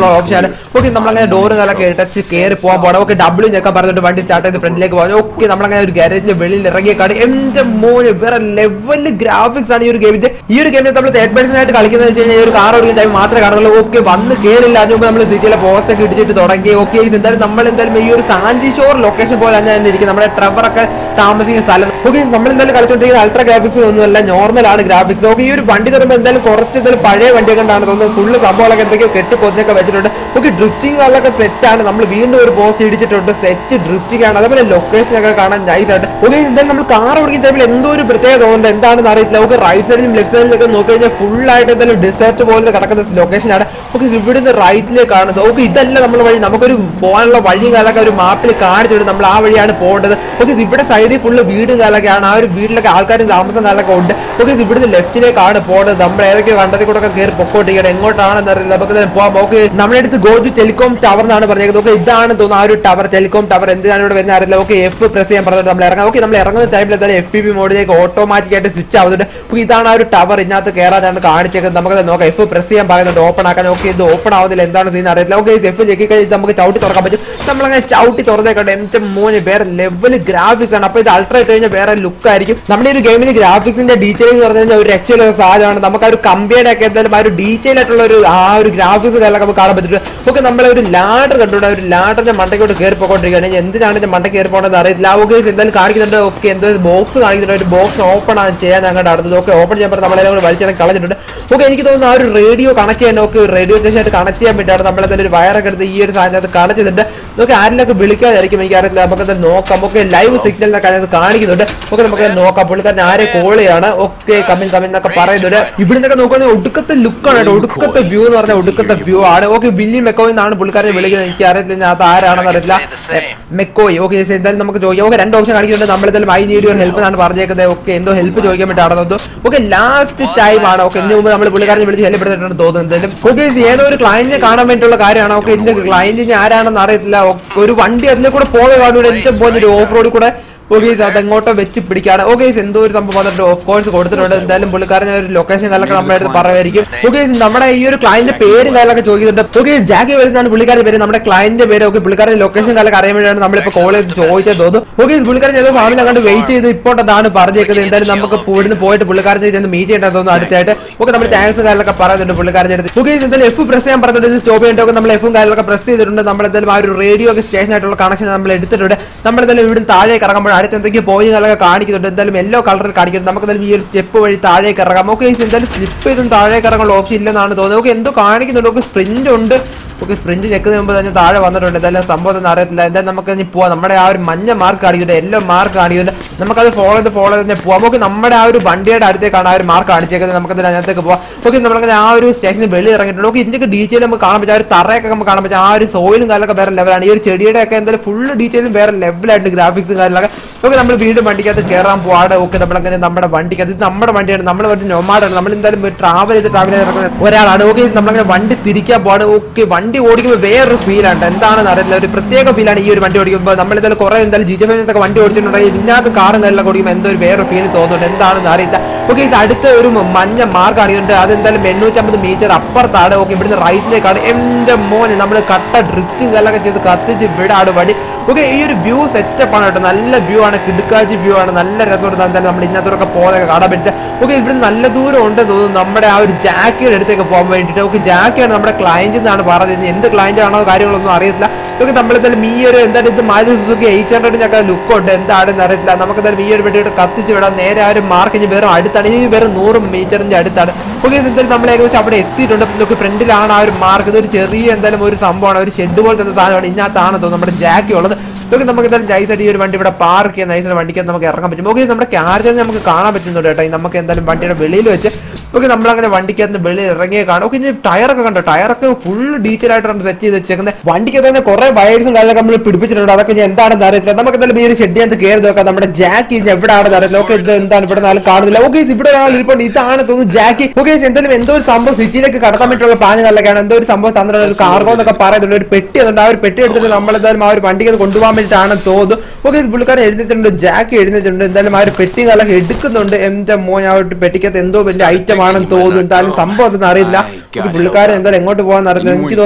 ആണ്. ഓക്കെ നമ്മളങ്ങനെ ഡോറ് കാലൊക്കെ ടച്ച് കയറി പോകാൻ പോകണം. ഓക്കെ ഡബ്ല്യൂ ഞെക്കാൻ പറഞ്ഞിട്ട് വണ്ടി സ്റ്റാർട്ട് ചെയ്ത് ഫ്രണ്ടിലേക്ക് പോകാം. ഓക്കെ നമ്മളങ്ങനെ ഒരു ഗാരേജിന്റെ വെളിയിൽ ഇറങ്ങിയ കാട് എന്റെ മോന് വേറെ ലെവല് ഗ്രാഫിക്സ് ആണ് ഈ ഒരു ഗെയിമിന്റെ. ഈ ഒരു ഗെയിമിൽ നമ്മൾ തേർഡ് പേഴ്സൺ ആയിട്ട് കളിക്കുന്നത് വെച്ച് കഴിഞ്ഞാൽ ഈ ഒരു കാർ ഓടിക്കുന്ന ടൈം മാത്രമേ കാണുള്ളൂ. ഓക്കെ വന്ന് കയറില്ല അതിന് മുമ്പ് നമ്മൾ സിറ്റിയിലെ പോസ്റ്റ് ഒക്കെ ഇടിച്ചിട്ട് തുടങ്ങി. ഓക്കെ എന്തായാലും നമ്മൾ എന്തായാലും ഈ ഒരു സാൻഡി ഷോർ ലൊക്കേഷൻ പോലെ തന്നെ ഇരിക്കും നമ്മുടെ ട്രെവറൊക്കെ താമസിക്കുന്ന സ്ഥലം. ഓക്കെ നമ്മൾ എന്തായാലും കളിച്ചോണ്ടിരിക്കുന്ന അൾട്രാ ഗ്രാഫിക്സ് ഒന്നുമല്ല, നോർമൽ ആണ് ഗ്രാഫിക്സ്. ഓക്കെ ഈ ഒരു വണ്ടി തരുമ്പോൾ എന്തായാലും കുറച്ച് എന്തായാലും പഴയ വണ്ടിയൊക്കെ ഉണ്ടാണ് തോന്നുന്നത്. ഫുള്ള് സംഭവങ്ങളൊക്കെ എന്തൊക്കെയോ കെട്ടി പൊതിഞ്ഞൊക്കെ വെച്ചിട്ടുണ്ട്. ഓക്കെ ഡ്രിഫ്റ്റിംഗ് കാലൊക്കെ സെറ്റ് ആണ്. നമ്മൾ വീണ്ടും ഒരു പോസ്റ്റ് ഇടിച്ചിട്ടുണ്ട്, സെറ്റ് ഡ്രിഫ്റ്റിംഗ് ആണ്. അതേപോലെ ലൊക്കേഷൻ ഒക്കെ കാണാൻ നൈസ് ആയിട്ട്. ഓക്കെ എന്തായാലും നമ്മൾ കാർ ഓടിക്കുന്ന ടൈമിൽ എന്തോ ഒരു പ്രത്യേകത തോന്നുന്നുണ്ട്, എന്താണെന്ന് അറിയില്ല. ഓക്കെ റൈറ്റ് സൈഡിലും ലെഫ്റ്റ് സൈഡിലൊക്കെ നോക്കി കഴിഞ്ഞാൽ ഫുൾ ആയിട്ട് എന്തായാലും ഡിസേർട്ട് പോലെ കിടക്കുന്ന ലൊക്കേഷനാണ്. ഓക്കെ ഇവിടുന്ന് റൈറ്റിലേക്ക് കാണുന്നത്. ഓക്കെ ഇതല്ല നമ്മൾ വഴി, നമുക്കൊരു പോകാനുള്ള വഴി കാലൊക്കെ ഒരു മാപ്പിൽ കാണിച്ചിട്ട് നമ്മൾ ആ വഴിയാണ് പോകേണ്ടത്. ഓക്കെ ഇവിടെ സൈഡിൽ ഫുള്ള് വീടും കാലൊക്കെയാണ്, ആ ഒരു വീട്ടിലൊക്കെ ആൾക്കാരും താമസം കാലൊക്കെ ഉണ്ട്. ഓക്കെ ഇവിടുന്ന് ലെഫ്റ്റിലേക്കാണ് പോകേണ്ടത്. നമ്മൾ ഏതൊക്കെയോ കണ്ടത്തിൽ കൂടെ ഒക്കെ കയറി പൊക്കോട്ടിരിക്കണം, എങ്ങോട്ടാണെന്ന് അറിയില്ല. നമുക്ക് പോകാം. ഓക്കെ നമ്മുടെ അടുത്ത് ഗോ ടു ടെലികോം ടവർ എന്നാണ് പറഞ്ഞേക്കുന്നത്. ഓക്കെ ഇതാണ് തോന്നുന്നു ആ ഒരു ടവർ, ടെലികോം ടവർ. എന്താണ് ഇവിടെ വരുന്ന അറിയില്ല. ഓക്കെ എഫ് പ്രസ് ചെയ്യാൻ പറഞ്ഞിട്ട് നമ്മൾ ഇറങ്ങാം. ഓക്കെ നമ്മൾ ഇറങ്ങുന്ന ടൈമിൽ എന്തായാലും എഫ് പി പി മോഡിലേക്ക് ഓട്ടോമാറ്റിക് ആയിട്ട് സ്വിച്ച് ആവുന്നുണ്ട്. ഓക്കെ ഇതാണ് ആ ഒരു ടവർ, ഇതിനകത്ത് കയറാനാണ് കാണിച്ചേക്കുന്നത്. നമുക്ക് നോക്കാം. എഫ് പ്രസ് ചെയ്യാൻ പറയുന്നുണ്ട് ഓപ്പൺ ആക്കാൻ. ഓക്കെ ഇത് ഓപ്പൺ ആവുന്നില്ല, എന്താണ് ചെയ്യുന്നത് അറിയില്ല. ഓക്കെ എഫ് ചെക്കി കഴിഞ്ഞിട്ട് നമുക്ക് ചവിട്ടി തുറക്കാൻ പറ്റും. നമ്മളങ്ങനെ ചവിട്ടി തുറന്നേക്കട്ടെ. എന്റെ മൂന്ന് വേറെ ലെവൽ ഗ്രാഫിക്സ് ആണ്. അപ്പൊ ഇത് അൾട്രാ ഇട്ട് കഴിഞ്ഞാൽ വേറെ ലുക്ക് ആയിരിക്കും. നമ്മുടെ ഒരു ഗെയിമിൽ ഗ്രാഫിക്സിന്റെ ഡീറ്റെയിൽ എന്ന് പറഞ്ഞു കഴിഞ്ഞാൽ ഒരു രക്ഷയിലുള്ള സാധനമാണ്. നമുക്ക് ആ ഒരു കമ്പിയുടെ ഒക്കെ എന്തായാലും ആ ഒരു ഡീറ്റെയിൽ ആയിട്ടുള്ള ഒരു ആ ഒരു ഗ്രാഫിക്സ് കാര്യങ്ങളൊക്കെ നമുക്ക് കാണാൻ പറ്റും. ഓക്കെ നമ്മളെ ഒരു ലാഡർ കണ്ടുകൊണ്ട് ഒരു ലാഡറിന്റെ മണ്ടയ്ക്കോട്ട് കയറി പോയിക്കൊണ്ടിരിക്കുകയാണ്. എന്തിനാണ് ഇതിന്റെ മണ്ടയ്ക്ക് കയറി പോകേണ്ടത് അറിയില്ല. ഓക്കെ എന്തായാലും കാണിക്കുന്നുണ്ട്. ഓക്കെ എന്തോ ബോക്സ് കാണിക്കുന്നുണ്ട്, ഒരു ബോക്സ് ഓപ്പൺ ആണ് ചെയ്യാൻ ഞങ്ങളുടെ അടുത്തത്. ഓക്കെ ഓപ്പൺ ചെയ്യാൻ പറഞ്ഞാൽ നമ്മളെല്ലാം കൂടെ വലിച്ചെല്ലാം കളഞ്ഞിട്ടുണ്ട്. ഓക്കെ എനിക്ക് തോന്നുന്നു ആ ഒരു റേഡിയോ കണക്ട് ചെയ്യാൻ, ഓക്കെ റേഡിയോ സ്റ്റേഷൻ ആയിട്ട് കണക്ട് ചെയ്യാൻ വേണ്ടിയാണ് നമ്മളെന്തായാലും ഒരു വയറൊക്കെ എടുത്ത് ഈ ഒരു സാധനത്ത് കണക്ട് ചെയ്തിട്ടുണ്ട്. ഓക്കെ ആരിലൊക്കെ വിളിക്കാതായിരിക്കും എനിക്കറിയില്ല. നമുക്കത് നോക്കാം. ഓക്കെ ലൈവ് സിഗ്നൽ എന്നൊക്കെ അതിനകത്ത് കാണിക്കുന്നുണ്ട്. ഓക്കെ നമുക്ക് നോക്കാം പുള്ളിക്കാരൻ ആരെ കോൾ ചെയ്യാണ്. ഓക്കെ കമ്മിൻ കമ്മിൻ എന്നൊക്കെ പറയുന്നുണ്ട്. ഇവിടെ നിന്നൊക്കെ നോക്കുന്നത് ഒടുക്കത്തെ ലുക്കാണ് കേട്ടോ, ഒടുക്കത്തെ വ്യൂ എന്ന് പറഞ്ഞാൽ ഒടുക്കത്തെ വ്യൂ ആണ്. ഓക്കെ വില്ലി മെക്കോയി എന്നാണ് പുള്ളിക്കാരനെ വിളിക്കുന്നത്. എനിക്ക് അറിയത്തില്ല അത് ആരാണെന്ന് അറിയില്ല. മെക്കോയി. ഓക്കെ എന്തായാലും നമുക്ക് ചോദിക്കാം. ഓക്കെ രണ്ട് ഓപ്ഷൻ കാണിക്കുന്നുണ്ട്. നമ്മളെന്തായാലും ഐ നീഡ് യുവർ ഹെൽപ്പ് എന്നാണ് പറഞ്ഞേക്കുന്നത്. ഓക്കെ എന്തോ ഹെൽപ്പ് ചോദിക്കാൻ വേണ്ടിയിട്ടാണ്. ഓക്കെ ലാസ്റ്റ് ടൈം ആണ്. ഓക്കെ ഇതിന് മുമ്പ് നമ്മൾ പുള്ളിക്കാരനെ വിളിച്ച് ഹെൽപ്പ് എടുത്തിട്ടാണ് തോന്നുന്നത്. ഓക്കെ ഏതോ ഒരു ക്ലയന്റിനെ കാണാൻ വേണ്ടിയുള്ള കാര്യമാണ്. ഓക്കെ ഇതിന്റെ ക്ലയന്റിന് ആരാണെന്ന് അറിയത്തില്ല. ഒരു വണ്ടി അതിലെ കൂടെ പോയ കാണൂടെ ഏറ്റവും പോകുന്ന ഓഫ് റോഡിൽ കൂടെ. ഓക്കെ അത് എങ്ങോട്ടോ വെച്ച് പിടിക്കാണ്. ഓക്കെ എന്തോ ഒരു സംഭവം വന്നിട്ട് ഓഫ് കോഴ്സ് കൊടുത്തിട്ടുണ്ട്. എന്തായാലും പുള്ളിക്കാരൻ ഒരു ലൊക്കേഷൻ കാര്യങ്ങളൊക്കെ നമ്മുടെ അടുത്ത് പറയുമായിരിക്കും. ഓക്കെ നമ്മുടെ ഈ ഒരു ക്ലയന്റ് പേരും കാര്യങ്ങളൊക്കെ ചോദിക്കുന്നുണ്ട്. ഓക്കെ ജാക്കി വരുന്നതാണ് പുള്ളിക്കാരുടെ പേര്, നമ്മുടെ ക്ലയന്റിന്റെ പേര്. ഓക്കെ പുള്ളിക്കാരുടെ ലൊക്കേഷൻ കാര്യങ്ങളൊക്കെ അറിയാൻ വേണ്ടിയാണ് നമ്മളിപ്പോ കോൾ ചെയ്ത് ചോദിച്ചത് തോന്നുന്നു. ഓക്കെ പുള്ളിക്കാരൻ ഏതോ ഫാമിലി അങ്ങോട്ട് വെയിറ്റ് ചെയ്ത് ഇപ്പോഴാണ് പറഞ്ഞേക്കുന്നത്. എന്തായാലും നമുക്ക് ഇവിടുന്ന് പോയിട്ട് പുള്ളിക്കാരൻ ചെന്ന് മീറ്റ് ചെയ്യേണ്ടത് തോന്നുന്നു അടുത്തായിട്ട്. ഓക്കെ നമ്മുടെ ടാക്സ് കാര്യങ്ങളൊക്കെ പറയുന്നുണ്ട് പുള്ളിക്കാരൻ്റെ അടുത്ത്. ഓക്കെ എന്തായാലും എഫ് പ്രസ് ചെയ്യാൻ പറഞ്ഞിട്ട് സ്റ്റോപ്പ് ചെയ്തിട്ട് നമ്മൾ എഫും കാര്യങ്ങളൊക്കെ പ്രസ് ചെയ്തിട്ടുണ്ട്. നമ്മളെന്തായാലും ആ ഒരു റേഡിയോ ഒക്കെ സ്റ്റേഷൻ ആയിട്ടുള്ള കണക്ഷൻ നമ്മൾ എടുത്തിട്ടുണ്ട്. നമ്മളെന്തായാലും ഇവിടുന്ന് താഴേക്ക് ഇറങ്ങുമ്പോൾ അടുത്ത് എന്തൊക്കെയോ പോയി കാണിക്കുന്നുണ്ട്. എന്തായാലും യെല്ലോ കളറിൽ കാണിക്കുന്നുണ്ട്. നമുക്ക് എന്തായാലും ഈ ഒരു സ്റ്റെപ്പ് വഴി താഴേക്ക് ഇറങ്ങാം. ഓക്കെ എന്തായാലും സ്ലിപ്പ് ചെയ്തും താഴേക്ക് ഇറങ്ങാനുള്ള ഓപ്ഷൻ ഇല്ലെന്നാണ് തോന്നുന്നത്. ഓക്കെ എന്തോ കാണിക്കുന്നുണ്ട്. ഓക്കെ സ്പ്രിന്റ് ഉണ്ട്. ഓക്കെ സ്പ്രിന്റ് ചെക്കുന്ന മുമ്പ് തന്നെ താഴെ വന്നിട്ടുണ്ട്. എന്തായാലും സംഭവം ഒന്നും അറിയത്തില്ല. എന്തായാലും നമുക്ക് ഇനി പോവാം. നമ്മുടെ ആ ഒരു മഞ്ഞ മാർക്ക് കാണിക്കുന്നുണ്ട്, യെല്ലോ മാർക്ക് കാണിക്കുന്നുണ്ട്. നമുക്കത് ഫോളോ ചെയ്ത് ഫോളോ ചെയ്ത് പോവാം. ഓക്കെ നമ്മുടെ ആ ഒരു വണ്ടിയുടെ അടുത്തേക്കാണ് ആ ഒരു മാർക്ക് കാണിച്ചേക്കുന്നത്. നമുക്ക് അതിനകത്തേക്ക് പോവാം. ഓക്കെ നമ്മളങ്ങനെ ആ ഒരു സ്റ്റേഷനിൽ വെളി ഇറങ്ങിയിട്ടുണ്ട്. ഓക്കെ ഇതിന്റെ ഡീറ്റെയിൽ നമുക്ക് കാണാൻ പറ്റും. ആ ഒരു തറയൊക്കെ നമുക്ക് കാണാൻ പറ്റും. ആ ഒരു സോയിലും കാര്യങ്ങളൊക്കെ വേറെ ലെവലാണ്. ഈ ഒരു ചെടിയുടെ ഒക്കെ എന്തായാലും ഫുൾ ഡീറ്റെയിലും വേറെ ലെവലായിട്ട് ഗ്രാഫിക്സും കാര്യങ്ങളൊക്കെ. ഓക്കെ നമ്മൾ വീണ്ടും വണ്ടിക്കകത്ത് കയറാൻ പോവാണ്. ഓക്കെ നമ്മളങ്ങനെ നമ്മുടെ വണ്ടിക്കകത്ത് ഇത് നമ്മുടെ വണ്ടിയാണ്, നമ്മൾ ഒരു നൊമാഡാണ്. നമ്മൾ എന്തായാലും ട്രാവൽ ചെയ്ത് ട്രാവൽ ചെയ്ത് നടക്കുന്ന ഒരാളാണ്. ഓക്കെ നമ്മളങ്ങനെ വണ്ടി തിരിക്കാൻ പോവാണ്. ഓക്കെ വണ്ടി ഓടിക്കുമ്പോൾ വേറൊരു ഫീലാണ്, എന്താണെന്ന് അറിയില്ല, ഒരു പ്രത്യേക ഫീലാണ് ഈ ഒരു വണ്ടി ഓടിക്കുമ്പോൾ. നമ്മൾ എന്തായാലും കുറെ എന്തായാലും ജി ടി എഫിനൊക്കെ വണ്ടി ഓടിച്ചിട്ടുണ്ടെങ്കിൽ ഇതിനകത്ത് കാറും കാര്യങ്ങളൊക്കെ ഓടിക്കുമ്പോൾ എന്തോ ഒരു വേറൊരു ഫീൽ തോന്നുന്നുണ്ട്, എന്താണെന്ന് അറിയില്ല. ഓക്കെ ഇത് അടുത്ത ഒരു മഞ്ഞ മാർക്ക് കാണിക്കുന്നുണ്ട്. അതെന്തായാലും എണ്ണൂറ്റമ്പത് മീറ്റർ അപ്പുറത്താണ്. ഓക്കെ ഇവിടുന്ന് റൈറ്റിലേക്കാണ്. എന്റെ മോനെ നമ്മൾ കട്ട ഡ്രിഫ്റ്റ് കാര്യങ്ങളൊക്കെ ചെയ്ത് കത്തിച്ച് വിടാണ് വണ്ടി. ഓക്കെ ഈ ഒരു വ്യൂ സെറ്റപ്പ് ആണ് കേട്ടോ, നല്ല വ്യൂ ആണ്, കിടുക്കാച്ചി വ്യൂ ആണ്, നല്ല രസമുണ്ട്. എന്തായാലും നമ്മൾ ഇന്നത്തോടൊക്കെ പോകുന്നതൊക്കെ കാണാൻ പറ്റില്ല. ഓക്കെ ഇവിടെ നല്ല ദൂരം ഉണ്ടെന്ന് തോന്നുന്നു നമ്മുടെ ആ ഒരു ജാക്കിയുടെ അടുത്തേക്ക് പോകാൻ വേണ്ടിയിട്ട്. ഓക്കെ ജാക്കിയാണ് നമ്മുടെ ക്ലയന്റ് എന്നാണ് പറഞ്ഞത്. എന്ത് ക്ലയന്റ് ആണോ കാര്യങ്ങളൊന്നും അറിയത്തില്ല. ഓക്കെ നമ്മളെന്തായാലും ഈ ഒരു എന്തായാലും ഇത് മാരുതി സുസുക്കി എയ്റ്റ് ഹൺഡ്രഡിനൊക്കെ ലുക്ക് ഉണ്ട്, എന്താണെന്ന് അറിയത്തില്ല. നമുക്ക് എന്തായാലും ഈ ഒരു വെട്ടിയിട്ട് കത്തിച്ച് വിടാം. നേരെ ആ ഒരു മാർക്കിന് വെറും അടുത്താണ്, ഈ വെറും നൂറ് മീറ്ററിന്റെ അടുത്താണ്. ഓക്കെ എന്തായാലും നമ്മൾ ഏകദേശം അവിടെ എത്തിയിട്ടുണ്ട്. നമുക്ക് ഫ്രണ്ടിലാണ് ആ ഒരു മാർക്ക്. ഇതൊരു ചെറിയ എന്തായാലും ഒരു സംഭവമാണ്, ഒരു ഷെഡ് പോലത്തെ സാധനമാണ്. ഇതിനകത്താണ് തോന്നുന്നു നമ്മുടെ ജാക്കി ഉള്ളത്. ഓക്കെ നമുക്ക് എന്തായാലും നൈസായിട്ട് ഈ ഒരു വണ്ടി ഇവിടെ പാർക്ക് ചെയ്യാൻ നൈസായിട്ട് വണ്ടിക്ക് നമുക്ക് ഇറങ്ങാൻ പറ്റും. ഓക്കെ നമ്മുടെ ക്യാരജ് നമുക്ക് കാണാൻ പറ്റുന്നുണ്ട് കേട്ടോ. നമുക്ക് എന്തായാലും വണ്ടിയുടെ വെളിയിൽ വെച്ച് ഓക്കെ നമ്മളങ്ങനെ വണ്ടിക്കകത്ത് വെളിയിൽ ഇറങ്ങിയേ കാണും. ഓക്കെ ടയറൊക്കെ കണ്ടോ, ടയറൊക്കെ ഫുൾ ഡീറ്റെയിൽ ആയിട്ടാണ് സെറ്റ് ചെയ്ത് വെച്ചേക്കുന്നത്. വണ്ടിക്കകത്ത് തന്നെ കുറെ വയർസും കാര്യങ്ങളൊക്കെ നമ്മൾ പിടിപ്പിച്ചിട്ടുണ്ട്. അതൊക്കെ ഞാൻ എന്താണെന്ന് അറിയത്തില്ല. നമുക്ക് എന്തായാലും ഈ ഒരു ഷെഡിനകത്ത് കയറി നോക്കാം. നമ്മുടെ ജാക്കി എവിടെയാണെന്ന് അറിയില്ല. ഓക്കെ ഇത് എന്താണ് ഇവിടെ നാളെ കാണുന്നില്ല. ഓക്കെ ഇവിടെ ഒരാൾ ഇരിപ്പുണ്ട്, ഇതാണ് തോന്നുന്നു ജാക്കി. ഓക്കെ എന്തായാലും എന്തോ ഒരു സംഭവം സിറ്റിയിലേക്ക് കടത്താൻ വേണ്ടിയുള്ള പ്ലാൻ നല്ലതാണ്. എന്തോ ഒരു സംഭവം തന്നിട്ടുണ്ട്, ഒരു കാർഗോ എന്നൊക്കെ പറയുന്നുണ്ട്, ഒരു പെട്ടി അതുകൊണ്ട് ആ ഒരു പെട്ടി എടുത്തിട്ട് നമ്മളെന്തായാലും ആ ഒരു വണ്ടിക്ക് കൊണ്ടുപോകാൻ വേണ്ടിയിട്ടാണ് തോന്നുന്നു. ഓക്കെ പുള്ളിക്കാരൻ എഴുതിയിട്ടുണ്ട്, ജാക്കി എഴുതിയിട്ടുണ്ട്. എന്തായാലും ആ ഒരു പെട്ടി കാലൊക്കെ എടുക്കുന്നുണ്ട്. എന്റെ മോൻ ആ ഒരു പെട്ടിക്കകത്ത് എന്തോ വലിയ ഐറ്റം ആണെന്ന് തോന്നുന്നു. എന്തായാലും സംഭവം അതൊന്നും അറിയില്ല. പുള്ളിക്കാരൻ എന്തായാലും എങ്ങോട്ട് പോകാൻ അറിയില്ല. എനിക്ക് തോന്നുന്നു